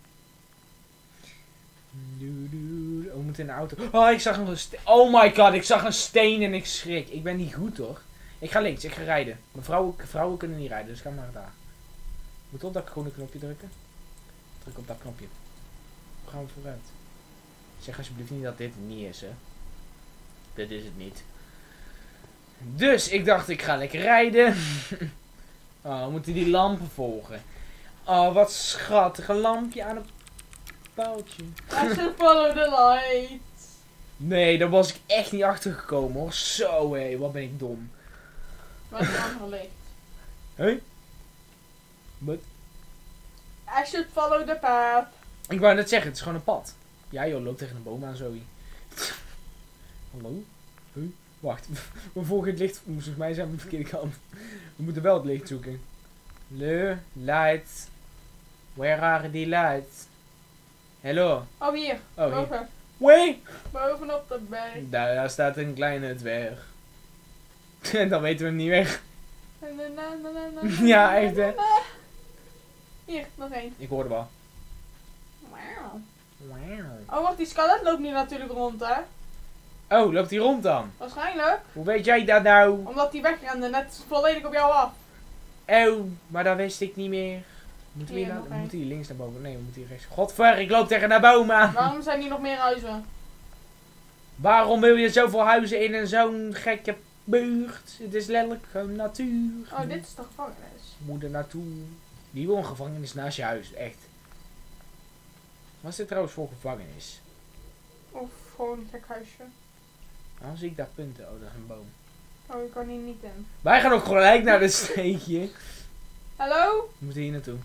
Oh, we moeten in de auto. Oh, ik zag een steen. Oh my god, ik zag een steen en ik schrik. Ik ben niet goed hoor. Ik ga links, ik ga rijden. Maar vrouwen, vrouwen kunnen niet rijden, dus ga maar daar. Moet op dat groene knopje drukken. Druk op dat knopje. We gaan we vooruit. Zeg alsjeblieft niet dat dit het niet is, hè. Dit is het niet. Dus ik dacht, ik ga lekker rijden. Oh, we moeten die lampen volgen. Oh, wat schattig. Een lampje aan een paaltje. I should follow the light. Nee, daar was ik echt niet achter gekomen hoor. Zo hé, wat ben ik dom. Waar is het andere licht? Hé? Wat? I should follow the path. Ik wou net zeggen, het is gewoon een pad. Ja joh, loop tegen een boom aan, Zoe. Hallo? Huh? Wacht, we volgen het licht. Volgens mij zijn we aan de verkeerde kant. We moeten wel het licht zoeken. Le, light. Where are the lights? Hello. Oh, hier. Oh, hier. Boven. Wee! Bovenop de berg. Daar, daar staat een kleine dwerg. En dan weten we hem niet weg. Na, na, na, na, na, Ja, na, echt, hè? na, na. Hier, nog één. Ik hoorde wel. Wauw. Wow. Oh, wacht, die skelet loopt nu natuurlijk rond, hè? Oh, loopt hij rond dan? Waarschijnlijk. Hoe weet jij dat nou? Omdat die wegrende net volledig op jou af. Oh, maar dat wist ik niet meer. Moeten we Hier, hier, nog we één. moeten hier links naar boven? Nee, we moeten hier rechts. Godver, ik loop tegen de boom aan. Waarom zijn hier nog meer huizen? Waarom wil je zoveel huizen in een zo'n gekke buurt? Het is letterlijk gewoon natuur. Oh, dit is de gevangenis. Moeder naartoe. Die wil een gevangenis naast je huis, echt. Wat is dit trouwens voor gevangenis? Of gewoon een gek huisje. Dan zie ik daar punten. Oh, dat is een boom. Oh, ik kan hier niet in. Wij gaan ook gelijk naar dit steekje. Hallo? We moeten hier naartoe.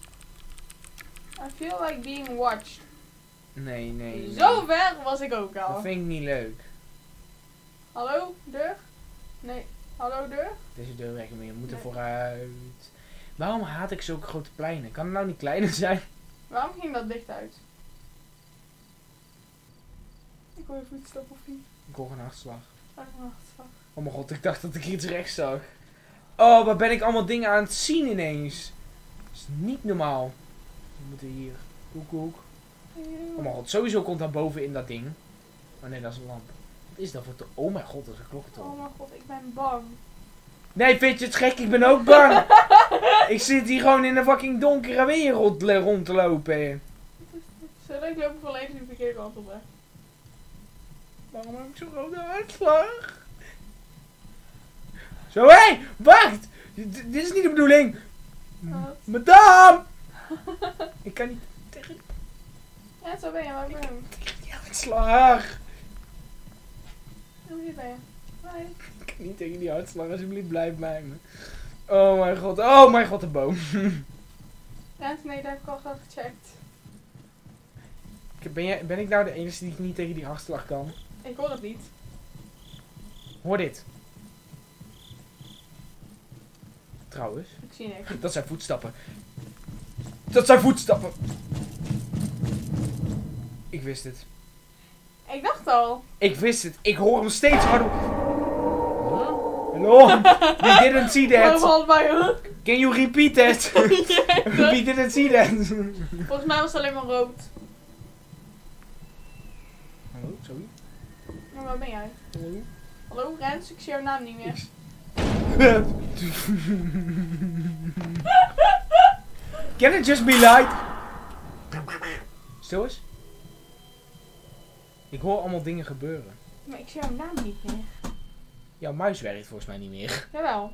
I feel like being watched. Nee, nee. nee. Zo ver was ik ook Dat al. vind ik niet leuk. Hallo, deur? Nee. Hallo, deur? Deze deur weg, maar je moet er Nee. vooruit. Waarom haat ik zulke grote pleinen? Kan het nou niet kleiner zijn? Waarom ging dat dicht uit? Ik hoor je voetstap of niet? Ik hoor een hartslag. Oh, wacht. Oh mijn god, ik dacht dat ik iets rechts zag. Oh, wat ben ik allemaal dingen aan het zien ineens. Dat is niet normaal. We moeten hier. Koek, koek. Oh mijn god, sowieso komt daar boven in dat ding. Oh nee, dat is een lamp. Wat is dat voor to- Oh mijn god, dat is een klokkentoren. Oh mijn god, ik ben bang. Nee, vind je het gek? Ik ben ook bang. Ik zit hier gewoon in een fucking donkere wereld le- rond te lopen. Zullen ik lopen volledig de verkeerde kant op, hè? Waarom heb ik zo'n rode hartslag? Zo, hé! Hey, wacht! D- dit is niet de bedoeling. Wat? Madame! Ik kan niet tegen Ja, zo ben je, maar ik ben hem. die hartslag. Oh, hier ben je. Hoi. Ik kan niet tegen die hartslag, alsjeblieft blijf bij me. Oh mijn god, oh mijn god, de boom. Ja, nee, dat heb ik al graag gecheckt. Ben, jij, ben ik nou de enige die niet tegen die hartslag kan? Ik hoor het niet. Hoor dit. Trouwens. Ik zie niks. Dat zijn voetstappen. Dat zijn voetstappen. Ik wist het. Ik dacht al. Ik wist het. Ik hoor hem steeds harder. Hallo? We didn't see that. Overal bij hoek. Can you repeat that? We didn't see that. Volgens mij was het alleen maar rood. Hallo, sorry. Maar waar ben jij? Hallo? Hallo Rens, ik zie jouw naam niet meer. Can it just be light? Stil eens. Ik hoor allemaal dingen gebeuren. Maar ik zie jouw naam niet meer. Jouw muis werkt volgens mij niet meer. Jawel.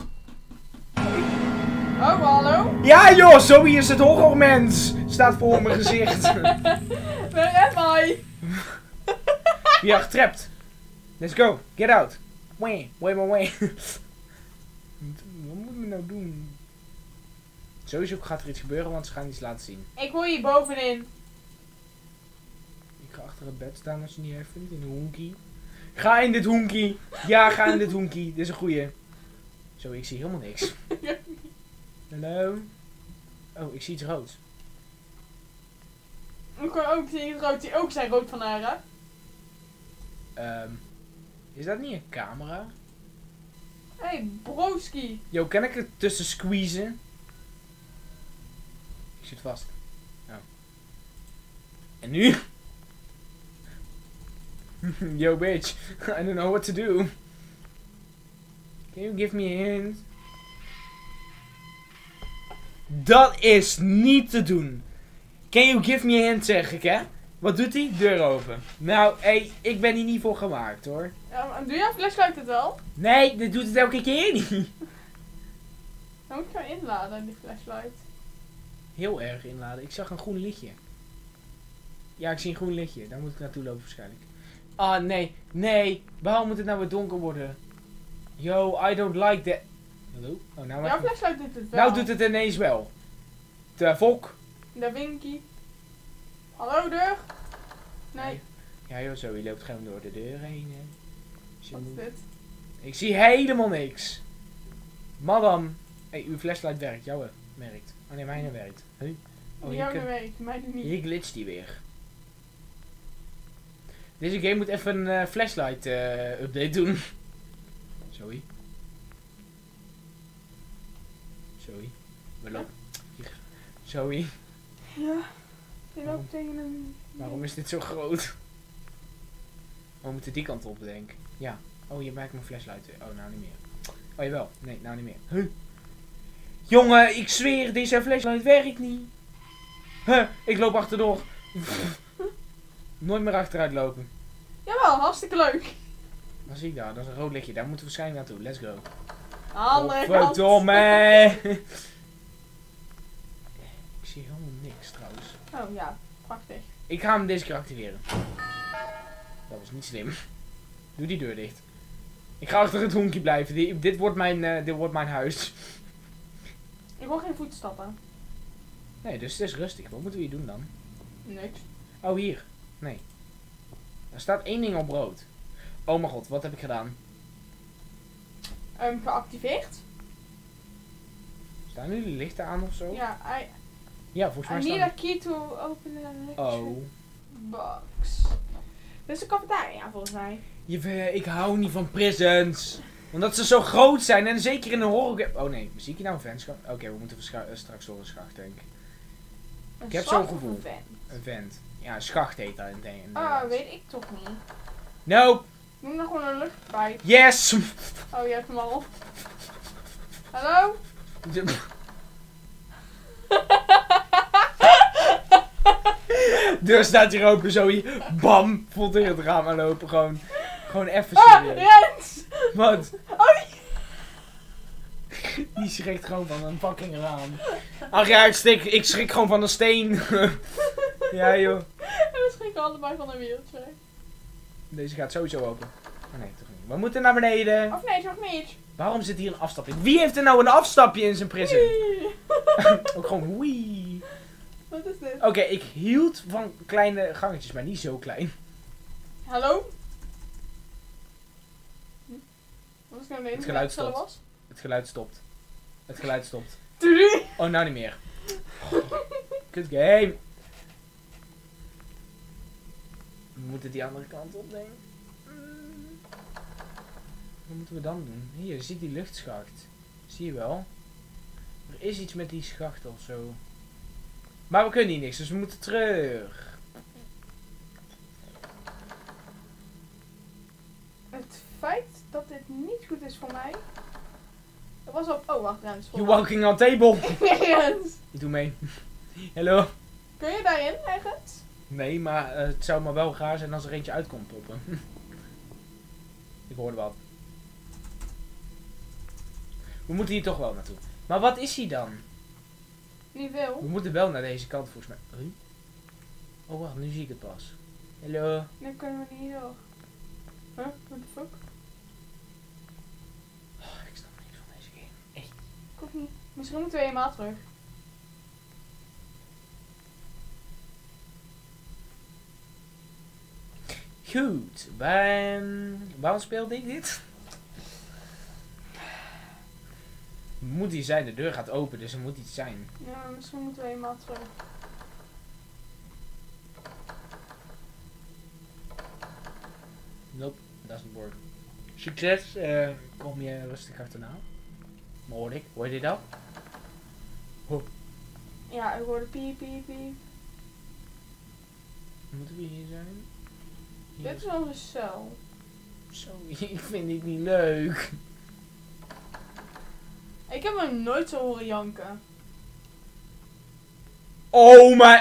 Oh, hallo? Ja joh, Zoe is het horrormens. Staat voor mijn gezicht. Where am I? We are trapped. Let's go. Get out. Wait, wait, wait, wait. Wat moeten we nou doen? Sowieso gaat er iets gebeuren, want ze gaan iets laten zien. Ik hoor je bovenin. Ik ga achter het bed staan als je niet even vindt, in de hoenkie. Ga in dit hoenkie. Ja, ga in dit hoenkie. Dit is een goeie. Zo, ik zie helemaal niks. Hallo? Oh, ik zie iets roods. Ik hoor ook dingen rood die ook zijn rood van haar, hè? Ehm, is dat niet een camera? Hé, hey, broski. Yo, kan ik er tussen squeezen? Ik zit vast. Oh. En nu? Yo, bitch. I don't know what to do. Can you give me a hint? Dat is niet te doen. Can you give me a hint, zeg ik, hè? Wat doet hij? Deur open. Nou, hé, hey, ik ben hier niet voor gemaakt, hoor. Ja, maar doe jouw flashlight het wel? Nee, dit doet het elke keer niet. Dan moet ik jou inladen, die flashlight. Heel erg inladen. Ik zag een groen lichtje. Ja, ik zie een groen lichtje. Daar moet ik naartoe lopen waarschijnlijk. Ah, nee. Nee. Waarom moet het nou weer donker worden? Yo, I don't like that. Hallo? Oh, nou, Jouw maar... flashlight doet het wel. nou doet het ineens wel. De fok. Da Vinci. Hallo, deur? Nee. Ja, joh, zo. Je loopt gewoon door de deur heen. Hè. Dus je Wat is moet- dit? Ik zie helemaal niks. Madam. Hé, hey, uw flashlight werkt. Jouwe werkt. Oh nee, mijne werkt. Huh? Oh, Jouw hier, kan- werkt, mij niet. hier glitcht die weer. Deze game moet even een uh, flashlight uh, update doen. Sorry. Sorry. We lopen. Hier. Sorry. Ja. Je Waarom? loopt tegen een... Waarom is dit zo groot? We moeten die kant op, denk ik. Ja. Oh, hier werkt mijn flashlight weer. Oh, nou niet meer. Oh, jawel. Nee, nou niet meer. Huh? Jongen, ik zweer, deze flashlight werkt niet. Huh, ik loop achterdoor. Nooit meer achteruit lopen. Jawel, hartstikke leuk. Wat zie ik daar? Dat is een rood lichtje. Daar moeten we waarschijnlijk naartoe. Let's go. Andere kant. Verdomme. Ik zie helemaal niks trouwens. Oh ja, prachtig. Ik ga hem deze keer activeren. Dat was niet slim. Doe die deur dicht. Ik ga achter het hoekje blijven. Die, dit, wordt mijn, uh, dit wordt mijn huis. Ik hoor geen voetstappen. Nee, dus het is rustig. Wat moeten we hier doen dan? Niks. Oh, hier. Nee. Er staat één ding op rood. Oh mijn god, wat heb ik gedaan? Um, geactiveerd? Staan nu de lichten aan of zo? Ja, I, Ja, volgens I mij need a staan... key to open the electric Oh. box. Dit is de cafetaria volgens mij. Je, ik hou niet van prisons. Omdat ze zo groot zijn en zeker in een horror game... Oh nee, zie ik hier nou een vent? Oké, okay, we moeten uh, straks door een schacht, denk ik. Een Ik heb zwart zo'n of gevoel. een vent? Een vent. Ja, een schacht heet dat in het in Ah, weet ik toch niet. Nope. Noem dan gewoon een luchtpijp. Yes! Oh, je hebt hem al. Hallo? Deur staat hier open, zo hier. Bam! Vol tegen het raam aanlopen. Gewoon, gewoon even Ah, serieus. Rens! Wat? Oh, Die schrikt gewoon van een fucking raam. Ach ja, ik schrik, ik schrik gewoon van een steen. Ja joh. en dan schrikken we allebei van een wieltje. Deze gaat sowieso open. Oh nee, toch niet. We moeten naar beneden. Of nee, toch niet? Waarom zit hier een afstapje? Wie heeft er nou een afstapje in zijn prison? Wee. Ook gewoon wee. Wat is dit? Oké, ik hield van kleine gangetjes, maar niet zo klein. Hallo? Hm? Wat is nou de Het enige geluid die het stopt. was? Het geluid stopt. Het geluid stopt. Doei. Oh, nou niet meer. Kut game. We moeten die andere kant op, denk ik. Mm. Wat moeten we dan doen? Hier, je ziet die luchtschacht. Zie je wel? Er is iets met die schacht of zo. Maar we kunnen hier niks, dus we moeten terug. Het feit dat dit niet goed is voor mij. Dat was op. Oh, wacht, Rens. You walking on table. Rens. Ik doe mee. Hallo. Kun je daarin ergens? Nee, maar uh, het zou maar wel gaar zijn als er eentje uitkomt poppen. Ik hoorde wat. We moeten hier toch wel naartoe. Maar wat is hij dan? Niet veel. We moeten wel naar deze kant volgens mij. Huh? Oh wacht, nu zie ik het pas. Hallo. Dan kunnen we niet door. Huh? What the fuck? Oh, ik snap niks van deze game. Echt. Ik ook niet. Misschien moeten we eenmaal terug. Goed. Waarom, waarom speelde ik dit? Moet iets zijn, de deur gaat open, dus er moet iets zijn. Ja, maar misschien moeten we eenmaal terug. Nope, doesn't work. Succes, uh, kom je rustig achterna. Maar hoor ik, hoor je dit al? Oh. Ja, ik hoorde piep, piep, piep. Moeten we hier zijn? Hier. Dit is onze cel. Zo, ik vind dit niet leuk. Ik heb hem nooit zo horen janken. Oh my...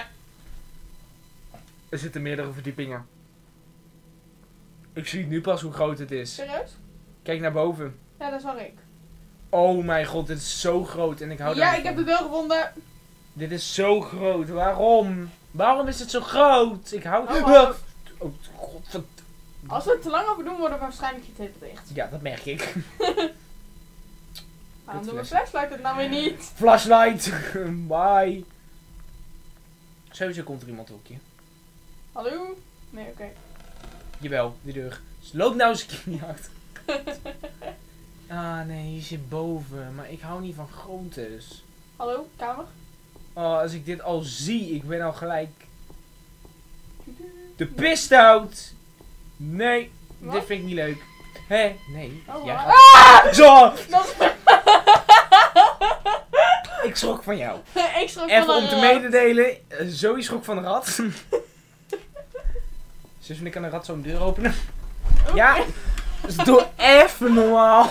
Er zitten meerdere verdiepingen. Ik zie nu pas hoe groot het is. Serieus? Kijk naar boven. Ja, dat zag ik. Oh mijn god, dit is zo groot en ik hou Ja, daar ik heb de deur gevonden. Dit is zo groot, waarom? Waarom is het zo groot? Ik hou... Oh, maar- Oh, god. Als we het te lang over doen, worden we waarschijnlijk geteleporteerd. Ja, dat merk ik. Waarom doen we fles. flashlight het nou weer niet? Flashlight. Bye. Sowieso komt er iemand ook hier. Hallo? Nee, oké. Jawel, die deur. Dus loop nou eens een keer niet achter. Ah nee, je zit boven. Maar ik hou niet van groottes. Hallo, kamer? Oh, als ik dit al zie, ik ben al gelijk... De pist out! Nee, Wat? dit vind ik niet leuk. Hé, nee. Oh, jij waar? gaat... Ah! Zo! Dat Ik schrok van jou. ik schrok Even van om een te rat. mededelen, uh, Zoe schrok van een rat. Zus en ik kan een rat zo'n deur openen. Oké. Ja, dus doe even normaal.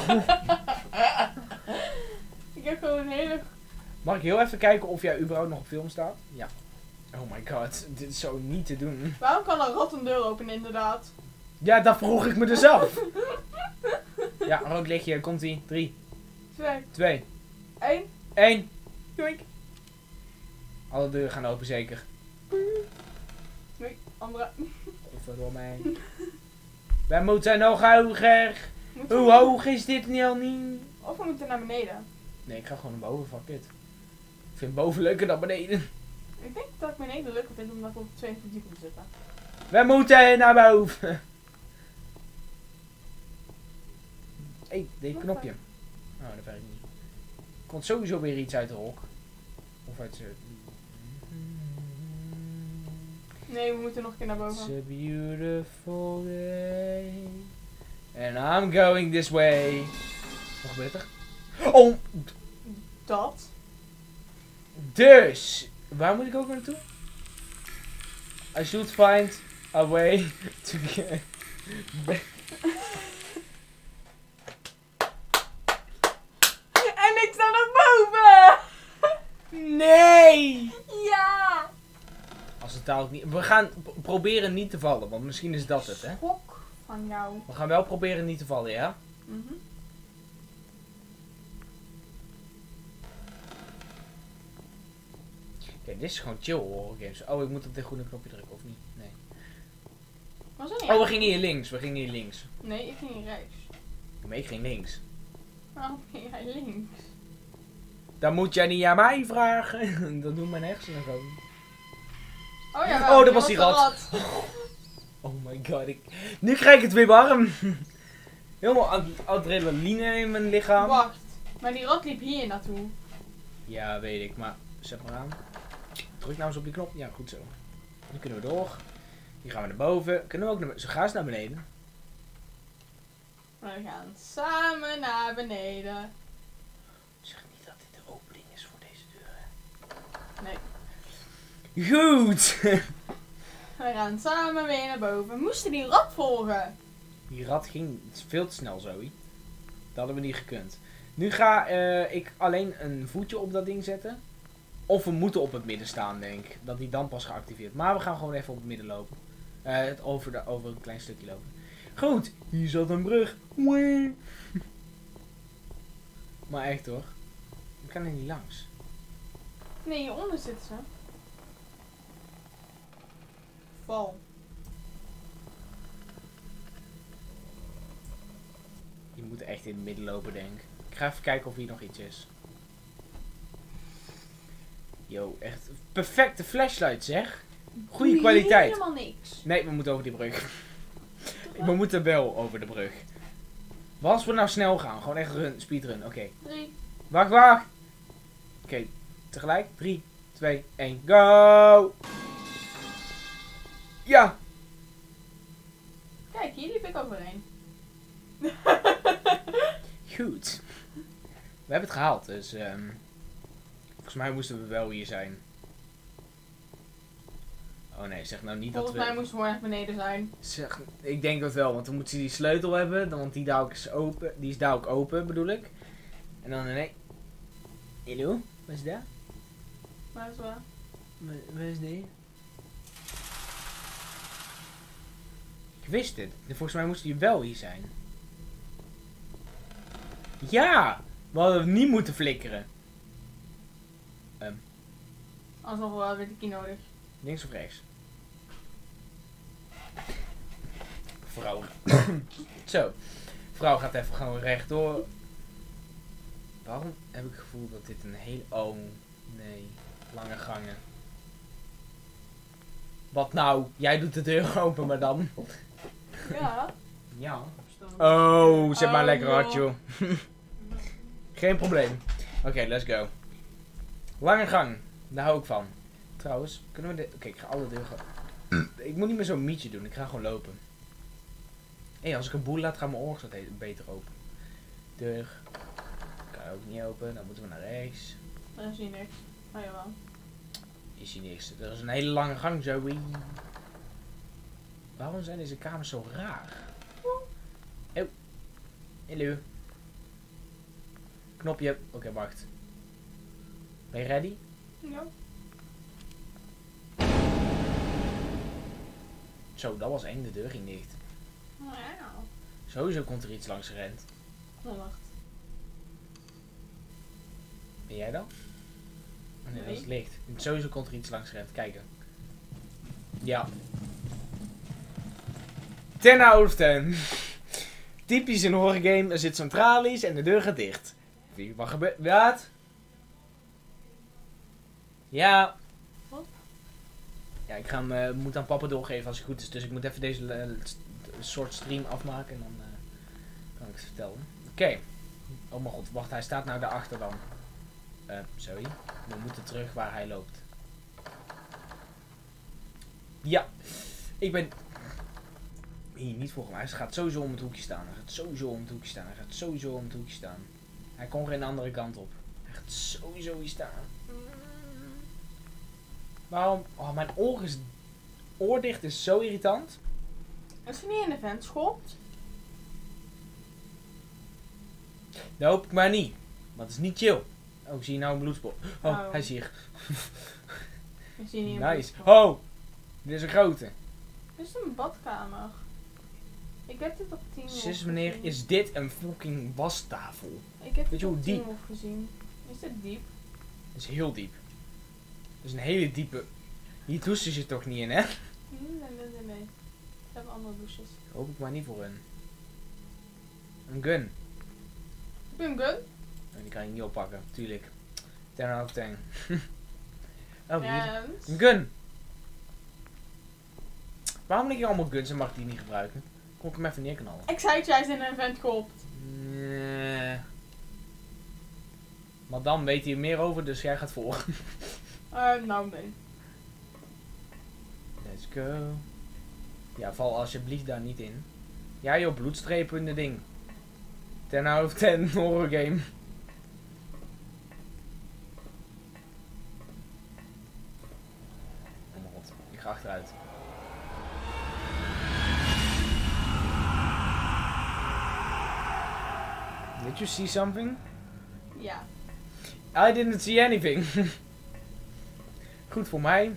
Ik heb gewoon een hele... Mag ik heel even kijken of jij überhaupt nog op film staat? Ja. Oh my god, dit is zo niet te doen. Waarom kan een rat een deur openen, inderdaad? Ja, dat vroeg ik me dus af. Ja, rood lichtje, komt ie. drie, Twee, twee, één. één. Doink. Alle deuren gaan open, zeker. Nee, andere. Godverdomme. Wij moeten nog hoger. Moeten Hoe we- hoog is dit nu al niet? Of we moeten naar beneden. Nee, ik ga gewoon naar boven, fuck it. Ik vind boven leuker dan beneden. Ik denk dat ik beneden leuker vind omdat we op de tweede verdieping zitten. Wij moeten naar boven. Hé, hey, dit knopje. Oh, dat werkt niet. Er komt sowieso weer iets uit de hok. Of uit de... Nee, we moeten nog een keer naar It's boven. a beautiful day. And I'm going this way. Wat gebeurt er? Oh, Dat? dus. Waar moet ik ook naartoe? I should find a way to get back. En ik sta naar boven! Nee! Ja! Als het daar ook niet... We gaan p- proberen niet te vallen, want misschien is dat het, hè? Schok van jou. We gaan wel proberen niet te vallen, ja? Mhm. Oké, dit is gewoon chill horror games. Oh, ik moet op dit groene knopje drukken, of niet? Nee. Was dat niet? Oh, we gingen hier links. We gingen hier links. Nee, ik ging hier rechts. Maar ik ging links. Waarom ging jij links? Dan moet jij niet aan mij vragen. Dat doen mijn hersenen gewoon. Oh ja, Oh, waar- dat was die de rat. Oh my god, ik... Nu krijg ik het weer warm. Helemaal ad- adrenaline in mijn lichaam. Wacht. Maar die rat liep hier naartoe. Ja, weet ik, maar zet maar aan. Druk nou eens op die knop. Ja, goed zo. Nu kunnen we door. Hier gaan we naar boven. Kunnen we ook naar, zo ga eens naar beneden. We gaan samen naar beneden. Zeg niet dat dit de opening is voor deze deur. Hè? Nee. Goed! We gaan samen weer naar boven. We moesten die rat volgen. Die rat ging veel te snel, Zoe. Dat hadden we niet gekund. Nu ga uh, ik alleen een voetje op dat ding zetten. Of we moeten op het midden staan, denk ik. Dat die dan pas geactiveerd. Maar we gaan gewoon even op het midden lopen. Uh, het over, de, over een klein stukje lopen. Goed, hier zat een brug. Maar echt hoor. Ik kan er niet langs. Nee, hieronder zitten ze. Val. Je moet echt in het midden lopen, denk ik. Ik ga even kijken of hier nog iets is. Yo, echt perfecte flashlight zeg. Goeie Doe kwaliteit. helemaal niks. Nee, we moeten over die brug. We moeten wel over de brug. Wat als we nou snel gaan? Gewoon echt run, speedrun. Oké. Okay. Drie. Wacht, wacht. Oké, okay. Tegelijk. drie, twee, één, go! Ja! Kijk, hier liep ik overheen. Goed. We hebben het gehaald, dus um, volgens mij moesten we wel hier zijn. Oh nee, zeg nou niet Volgens dat we... mij moesten we gewoon echt beneden zijn. Zeg, ik denk dat wel, want we moeten die sleutel hebben, want die daar ook is open. Die is daar ook open, bedoel ik. En dan nee. Hallo, wat is dat? Maar is waar. Wat is die? Ik wist het. Volgens mij moest die wel hier zijn. Ja! We hadden niet moeten flikkeren. Um, Anders nog wel weer de key nodig. links of rechts? Vrouw. Zo. Vrouw gaat even gewoon rechtdoor. Waarom heb ik het gevoel dat dit een hele... Oh, nee. Lange gangen. Wat nou? Jij doet de deur open, maar dan... Ja. Ja. Oh, zet maar Oh, lekker hard, joh. joh. Geen probleem. Oké, okay, let's go. Lange gang. Daar hou ik van. Trouwens, kunnen we dit... Oké, okay, ik ga alle deuren... Ik moet niet meer zo'n mietje doen. Ik ga gewoon lopen. Hé, hey, als ik een boel laat, gaat mijn oor beter open. Deur. Kan ook niet open. Dan moeten we naar rechts. Dat is hier niks. Oh jawel. Is hier niks. Er is een hele lange gang, Zoe. Waarom zijn deze kamers zo raar? Oh. Hallo. Knopje. Oké, okay, wacht. Ben je ready? Ja. Zo, dat was eng. De deur ging dicht. Wow. Sowieso komt er iets langs gerend. Oh, wacht. Ben jij dan? Oh, nee, Nee. dat is licht. Sowieso komt er iets langs gerend. Kijken. Ja. ten out of ten. Typisch in een horror game. Er zit zo'n tralies en de deur gaat dicht. Wie, wat gebeurt? Wat? Ja. Wat? Ja, ik ga hem, uh, moet aan papa doorgeven als het goed is. Dus ik moet even deze uh, st soort stream afmaken en dan uh, kan ik het vertellen. Oké. Okay. Oh mijn god, wacht, hij staat nou daarachter dan. Uh, sorry. We moeten terug waar hij loopt. Ja. Ik ben... Hier, niet volgens mij. Hij gaat sowieso om het hoekje staan. Hij gaat sowieso om het hoekje staan. Hij gaat sowieso om het hoekje staan. Hij kon geen andere kant op. Hij gaat sowieso hier staan. Waarom? Oh, mijn oor is... Oordicht is zo irritant. Is hij niet in de vent schopt? Dat hoop ik maar niet. Want het is niet chill. Oh, ik zie nou een bloedspot. Oh, Oh. hij is hier. Is hij niet in Nice. de Oh! Dit is een grote. Dit is een badkamer. Ik heb dit op tien Zus, Wolf meneer, gezien. is dit een fucking wastafel? Ik heb Weet dit je hoe op diep? tien Wolf gezien. Is dit diep? Het is heel diep. Het is een hele diepe... Hier douchen ze toch niet in, hè? Nee, nee, nee, nee, nee. Ik heb andere douches. Hoop ik maar niet voor hun. Een gun. Heb je een gun? Oh, die kan je niet oppakken, tuurlijk. ten out of ten. Oh, hier. Ja. Een gun. Waarom lig je allemaal guns en mag ik die niet gebruiken? Kon ik hem even neerknallen? Ik zei dat jij is in een vent gehopt. Nee. Maar dan weet hij er meer over, dus jij gaat voor. Uh, nou, nee. Let's go. Ja, val alsjeblieft daar niet in. Ja joh, bloedstrepen in de ding. ten out of ten horror game. Oh mijn god, ik ga achteruit. Did you see something? Ja. I didn't see anything. Goed voor mij.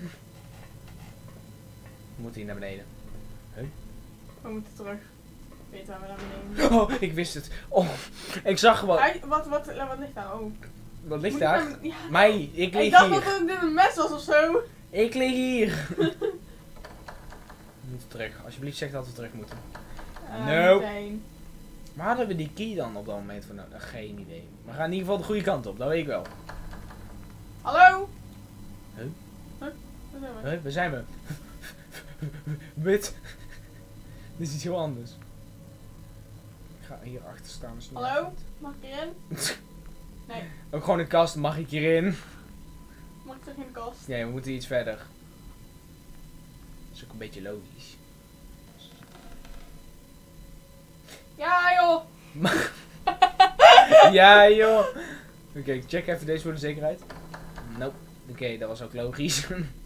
We moeten hier naar beneden. We moeten terug. Weet waar we naar beneden moeten. Oh, ik wist het. Oh, ik zag gewoon. Hij, wat, wat, wat ligt daar? Oh. Wat ligt Moet daar? ik naar- ja. Mij, ik Ik lig dacht dat hier. het dit een mes was of zo. Ik lig hier. We moeten terug. Alsjeblieft zeg dat we terug moeten. Uh, Nope. meteen. Maar hadden we die key dan op dat moment voor nodig? Geen idee. We gaan in ieder geval de goede kant op, dat weet ik wel. Hallo? Huh? Huh? Waar zijn we? Huh, waar zijn we? Wit. Dit is iets heel anders. Ik ga hier achter staan. als het niet Hallo? uitkomt. Mag ik hierin? Nee. Ook gewoon een kast, mag ik hierin? Mag ik terug in de kast? Nee, we moeten iets verder. Dat is ook een beetje logisch. Ja joh! Ja joh. Oké, ik check even deze voor de zekerheid. Nope. Oké, dat was ook logisch.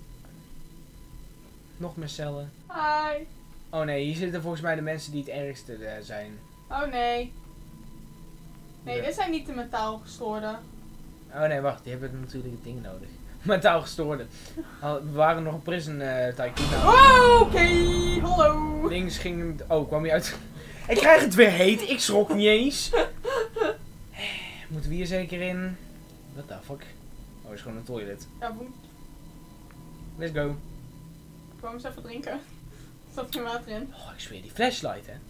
Nog meer cellen. Hi! Oh nee, hier zitten volgens mij de mensen die het ergste uh, zijn. Oh nee. Nee, Ja. dit zijn niet de mentaal gestoorden. Oh nee, wacht, die hebben natuurlijk het ding nodig. Mentaal gestoorden. Al- We waren nog een prison uh, tycoon. Nou, Oh, oké, hallo. links ging... Oh, kwam hij uit... Ik krijg het weer heet, ik schrok niet eens. Moeten we hier zeker in? What the fuck? Oh, het is gewoon een toilet. Ja, boem. Let's go. Ik wou eens even drinken. Er zat geen water in. Oh, ik zweer, die flashlight, hè.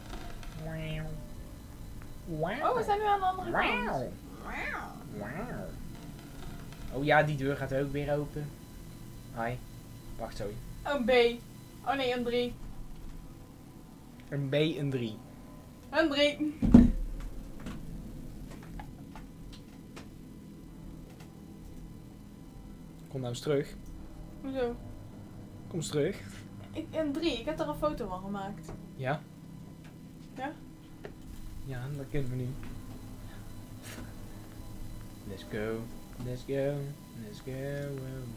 Oh, we zijn nu aan de andere kant. Wauw. Wauw. Oh ja, die deur gaat ook weer open. Hi. Wacht, sorry. Een B. Oh nee, een drie. Een B, een drie. Een drie. Kom nou eens terug. Hoezo? Kom eens terug. Ik, een drie. Ik heb er een foto van gemaakt. Ja? Ja? Ja, dat kunnen we nu. Let's go. Let's go. Let's go.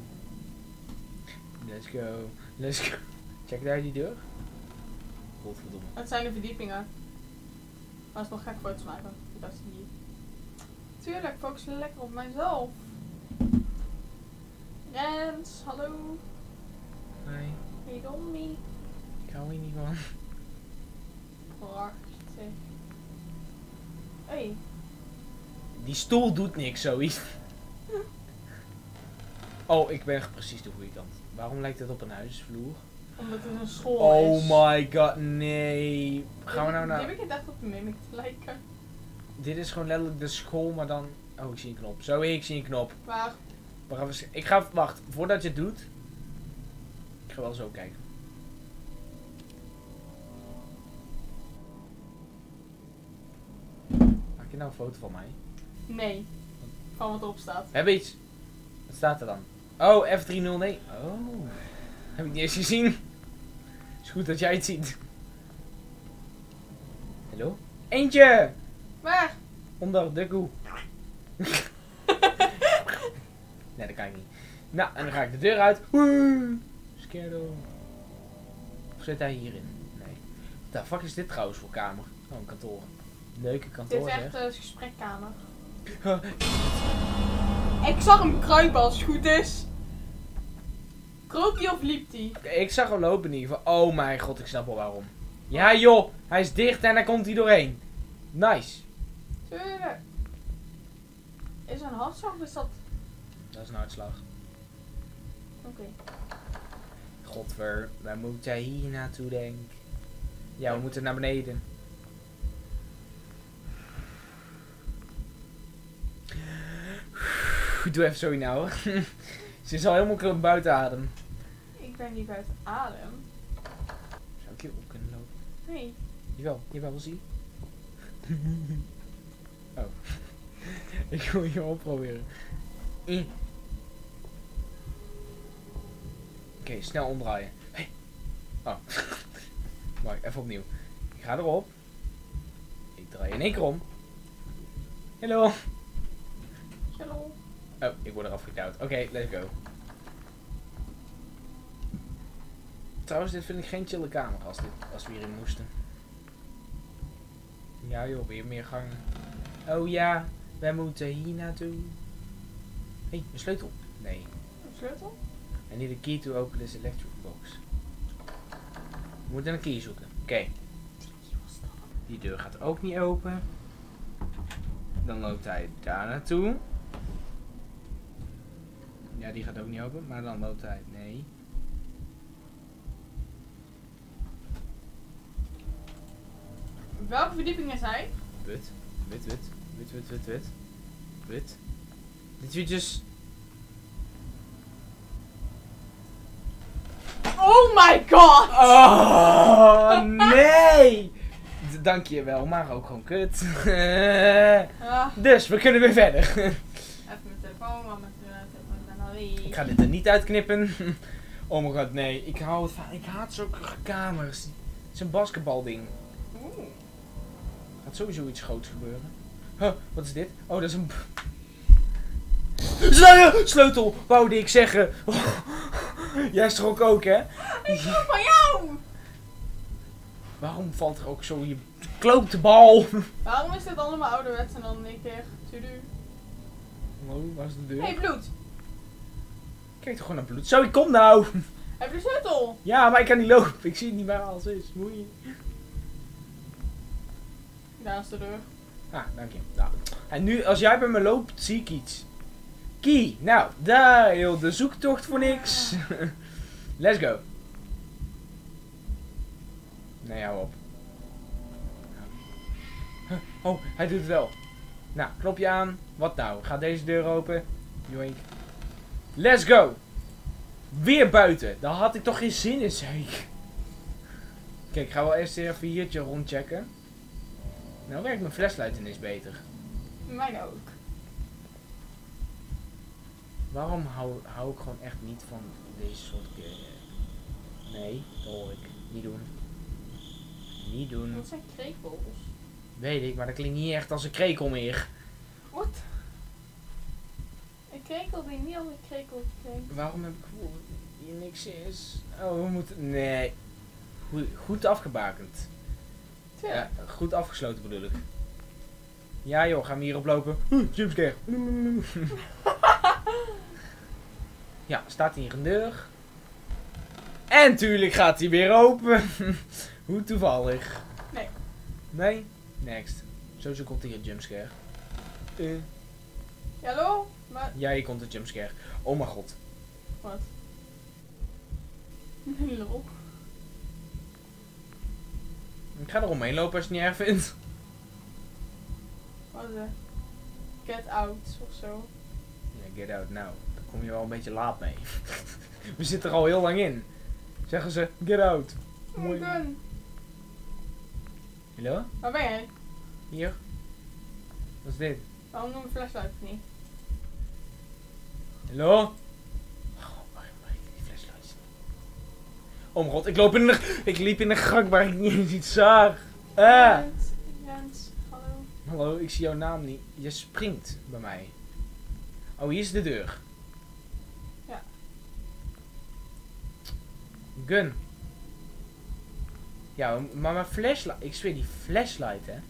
Let's go. Let's go. Check daar die deur. Godverdomme. Het zijn de verdiepingen. Maar het is nog gek foto's maken. Dat is niet. Tuurlijk, focus lekker op mijzelf. Rens, hallo. Hi. Hey, on me. Ik hou hier niet van. Prachtig. Hey. Die stoel doet niks, zoiets. Oh, ik ben precies de goede kant. Waarom lijkt het op een huisvloer? Omdat het een school Oh is. my god, nee. Gaan we nou Die naar... heb ik echt op een mimic te lijken. Dit is gewoon letterlijk de school, maar dan... Oh, ik zie een knop. Zo, ik zie een knop. Waar? We gaan vers- Ik ga... Wacht, voordat je het doet... Ik ga wel zo kijken. Maak je nou een foto van mij? Nee. Van wat erop staat. We hebben iets. Wat staat er dan? Oh, F driehonderdnegen. Oh. Heb ik niet eens gezien. Is goed dat jij het ziet. Hallo? Eentje! Waar? Onder de koe. Nee, dat kan ik niet. Nou, en dan ga ik de deur uit. Woe! Scardo. Of zit hij hierin? Nee. Wat de fuck is dit trouwens voor kamer? Oh, een kantoor. Leuke Dit kantoor, is zeg. echt een gesprekkamer. Ik zag hem kruipen als het goed is. Kroop die of liep die? Ik zag hem lopen in ieder geval. Oh mijn god, ik snap wel waarom. Ja joh, hij is dicht en daar komt hij doorheen. Nice. Tuurlijk. Is er een hartslag of is dat... Dat is een uitslag. Oké. Godver, waar moet jij hier naartoe denk? Ja, we moeten naar beneden. Doe even sorry nou. Ze is al helemaal buiten adem. Ik ben niet buiten adem. Zou ik hier op kunnen lopen? Nee. Jawel, jawel, zie. Oh. Ik wil hier opproberen. Mm. Oké, okay, snel omdraaien. Hey. Oh. Mooi, even opnieuw. Ik ga erop. Ik draai in één keer om. Hallo. Hallo. Oh, ik word eraf gedouwd. Oké, okay, let's go. Trouwens, dit vind ik geen chille kamer als, dit, als we hierin moesten. Ja joh, weer meer gangen. Oh ja, wij moeten hier naartoe. Hé, hey, een sleutel. Nee. Een sleutel? I need a key to open this electric box. We moeten een key zoeken. Oké. Okay. Die deur gaat ook niet open. Dan loopt hij daar naartoe. Ja, die gaat ook niet open, maar dan loopt hij... Nee. Welke verdieping is hij? Wit, wit, wit, wit, wit, wit, wit. Wit. Did you just... Oh my god! Oh, nee! D dankjewel, maar ook gewoon kut. Ja. Dus, we kunnen weer verder. Even mijn telefoon, want mijn telefoon is alweer. Ik ga dit er niet uitknippen. Oh mijn god, nee. Ik hou het van... Ik haat zulke kamers. Het is een basketbalding. Oeh. Gaat sowieso iets groots gebeuren. Huh, wat is dit? Oh, dat is een... Sleutel! Sleutel! Woude ik zeggen. Oh, jij schrok ook, hè? Ik schrok van jou! Waarom valt er ook zo je kloopte bal? Waarom is dit allemaal ouderwets en dan in één keer tudu? Hallo, waar is de deur? Hé, hey, bloed! Kijk toch gewoon naar bloed. Zo, ik kom nou! Heb je de sleutel? Ja, maar ik kan niet lopen. Ik zie niet waar alles is. Moei. Daar is de deur. Ah, dank je. Nou. En nu, als jij bij me loopt, zie ik iets. Key. Nou, daar heel de zoektocht voor niks. Let's go. Nee, hou op. Oh, hij doet het wel. Nou, klop je aan. Wat nou? Gaat deze deur open? Joink. Let's go. Weer buiten. Daar had ik toch geen zin in, zeg ik. Kijk, ik ga wel eerst even hiertje rondchecken. Nou werkt mijn flashlight ineens beter. Mij ook. Waarom hou, hou ik gewoon echt niet van deze soort uh, nee, dat hoor ik. Niet doen. Niet doen. Dat zijn kreekvogels. Weet ik, maar dat klinkt niet echt als een krekel meer. Wat? Een krekel die niet als een krekel klinkt. Waarom heb ik gevoel dat hier niks is? Oh, we moeten... Nee. Goed, goed afgebakend. Ja. Ja, goed afgesloten bedoel ik. Ja joh, gaan we hierop lopen. Hm, jumpscare. Ja, staat hier een deur. En tuurlijk gaat hij weer open. Hoe toevallig. Nee. Nee? Next. Sowieso komt hier een jumpscare. Uh. Hallo? Maar... Ja, hier komt een jumpscare. Oh mijn god. Wat? Lol. Ik ga er omheen lopen als je het niet erg vindt. Wat is het? Get out of zo. Ja, get out now. Daar kom je wel een beetje laat mee. We zitten er al heel lang in. Zeggen ze, get out. Oh my god. Hallo? Waar ben jij? Hier. Wat is dit? Waarom noem je flashlight niet? Hallo? Oh, waarom weet ik die flashlights niet? Oh mijn god, ik loop in de... Ik liep in de gang waar ik niet eens iets zag. Ah. Jens, Jens, hallo. Hallo, ik zie jouw naam niet. Je springt bij mij. Oh, hier is de deur. Ja. Gun. Ja, maar mijn flashlight... Ik zweer, die flashlight, hè.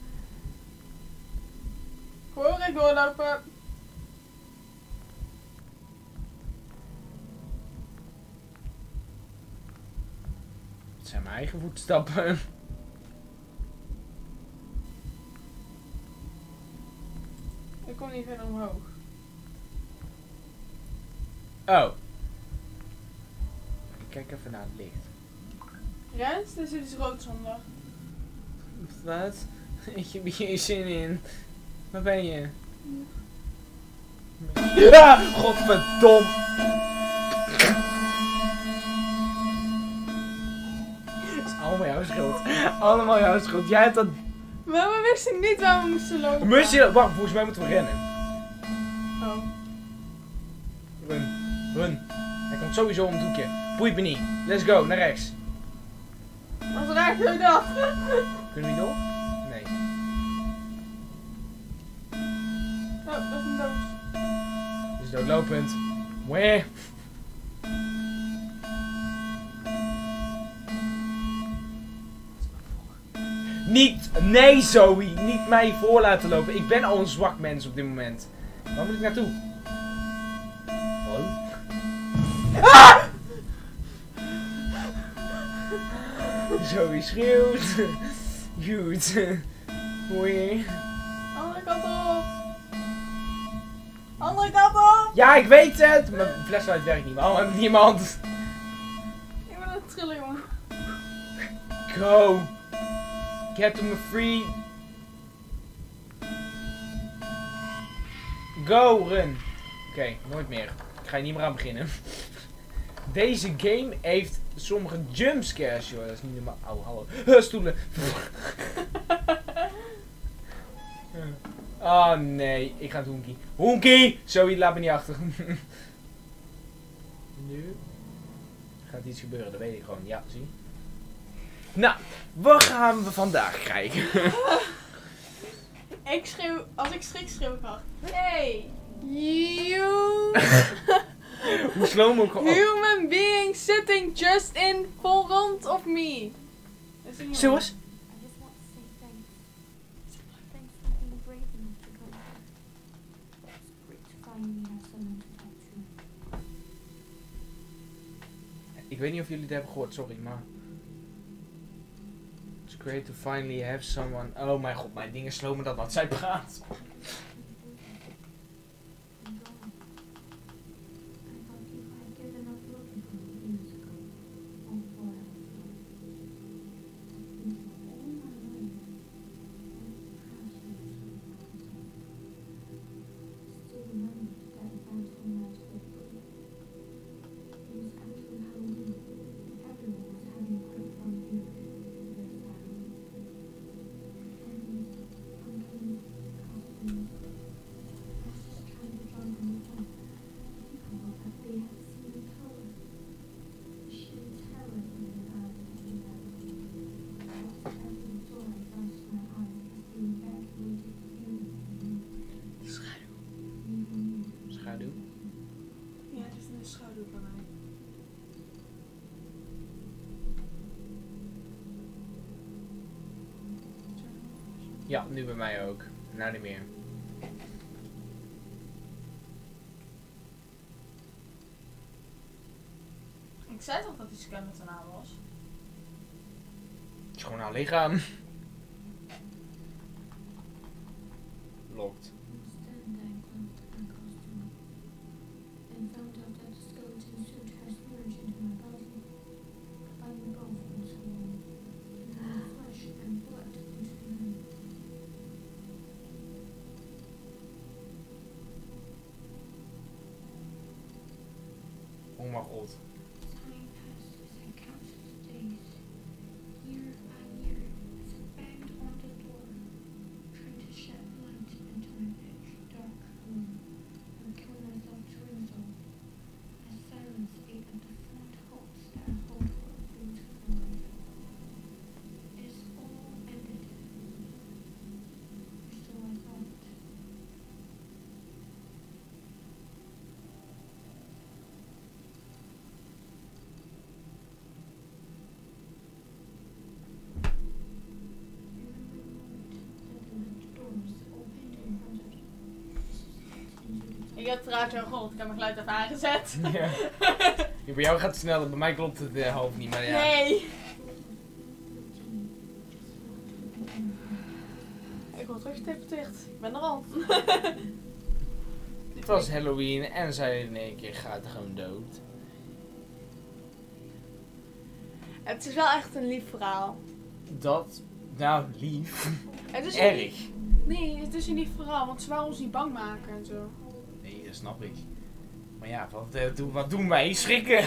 Hoor ik doorlopen. Het zijn mijn eigen voetstappen. Ik kom niet verder omhoog. Oh. Ik kijk even naar het licht. Jens, er zit iets roods onder. Wat? Ik heb hier geen zin in. Waar ben je? Ja! Godverdom! Het is allemaal jouw schuld. Allemaal jouw schuld. Jij hebt dat Maar we wisten niet waar we moesten lopen. Moest je... Wacht, volgens mij moeten we rennen. Oh. Run. Run. Hij komt sowieso om het hoekje. Boeit me niet. Let's go, naar rechts. Wat raakt je dat? Kunnen we niet door? Nee. Oh, dat is een doos. Dus doodlopend. Wee. Niet, nee Zoe, niet mij voor laten lopen. Ik ben al een zwak mens op dit moment. Waar moet ik naartoe? Hallo? Ah! Zoe schreeuwt. Goed. Hoi. Andere kant op. Andere kant op. Ja, ik weet het. Mijn flashlight werkt niet. Waarom heb ik niemand? Ik ben aan het trillen, jongen. Go. Get to me free. Go, run. Oké, okay, nooit meer. Ik ga hier niet meer aan beginnen. Deze game heeft sommige jumpscares, joh. Dat is niet normaal. Oh, hallo. Huh, stoelen. Oh nee, ik ga het hoenkie. Hoenkie! Zoiets, laat me niet achter. Nu gaat iets gebeuren, dat weet ik gewoon. Ja, zie. Nou, wat gaan we vandaag krijgen? Ik schreeuw, als ik schrik, schreeuw ik hard. Hey, you Hoe slow mo gewoon. human being sitting just in front of me. Zoals? Ik weet niet of jullie het hebben gehoord, sorry, maar... It's great to finally have someone... Oh mijn god, mijn dingen slow me dat wat zij praat. Schaduw? Ja, het is een schaduw van mij. Ja, nu bij mij ook. Nou niet meer. Ik zei toch dat die skeleton aan was? Het is gewoon haar lichaam. Lokt. Oh mijn god. Ik heb het raadje al gehoord, ik heb mijn geluid even aangezet. Ja. Ja, bij jou gaat het sneller, bij mij klopt het uh, half niet, maar ja. Nee. Ik word teruggeteleporteerd. Ik ben er al. Het was Halloween en zij in één keer gaat gewoon dood. Het is wel echt een lief verhaal. Dat, nou lief. Het is Erg. Nee, het is een lief verhaal, want ze wou ons niet bang maken en zo. Nee, dat snap ik. Maar ja, wat, uh, doen, wat doen wij? Schrikken!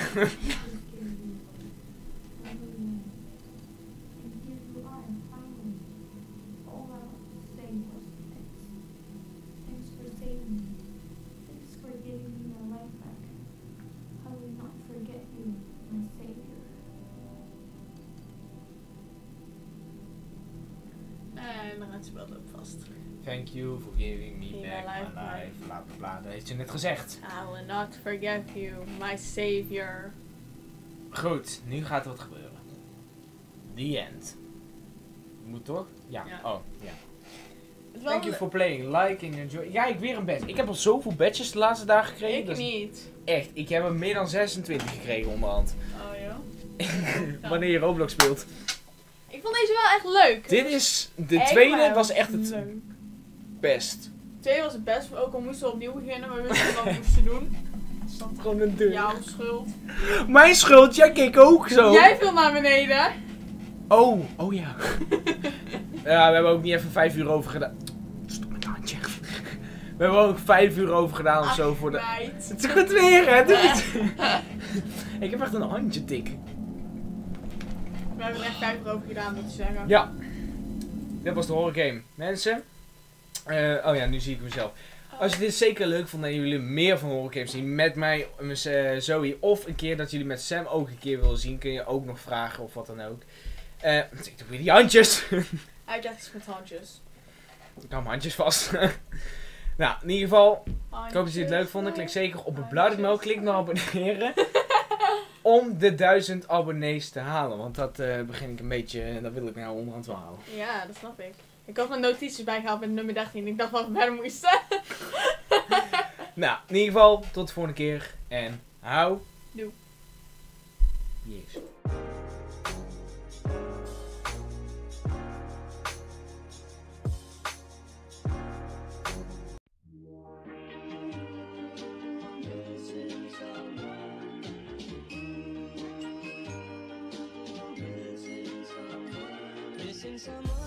het speelt ook vast. Thank you for giving me Give back my life my life. back. Bla bla bla, dat heeft je net gezegd. I will not forget you, my savior. Goed, nu gaat er wat gebeuren. The end. Moet toch? Ja. Ja. Oh, ja. Het is wel Thank you le- for playing, liking, enjoy. Ja, ik weer een badge. Ik heb al zoveel badges de laatste dagen gekregen. Ik dat is niet. Echt, ik heb er meer dan zesentwintig gekregen onderhand. Oh joh. Wanneer je Roblox speelt. Ik vond deze wel echt leuk. Dit is, de Echt tweede waar, was echt het leuk. best. Tweede was het best, ook al moesten we opnieuw beginnen, maar we wisten wat we moesten doen. Dat is Gewoon een deur. jouw schuld. Mijn schuld, jij keek ook zo. Jij viel naar beneden. Oh, oh ja. Ja, we hebben ook niet even vijf uur over gedaan. Stop met het handje. We hebben ook vijf uur over gedaan of zo voor de... Meid. Het is goed weer, hè? Doe het. Ik heb echt een handje tik. We hebben er echt vijf uur over gedaan, moet je zeggen. Ja. Dit was de horror game. Mensen. eh, oh ja, nu zie ik mezelf. Als je dit zeker leuk vond en jullie meer van horror games zien met mij, met uh, Zoe, of een keer dat jullie met Sam ook een keer willen zien, kun je ook nog vragen of wat dan ook. Eh, ik doe weer die handjes. Hij dacht iets met handjes. Ik hou mijn handjes vast. Nou, in ieder geval, ik hoop dat jullie het leuk vonden. Klik zeker op het blauwdrukmel, klik naar abonneren. Om de duizend abonnees te halen. Want dat uh, begin ik een beetje, dat wil ik nou onderhand wel halen. Ja, dat snap ik. Ik had mijn notities bijgehaald met nummer dertien. Ik dacht wat we verder moesten. Nou, in ieder geval, tot de volgende keer. En hou. Doei. Yes. Missing someone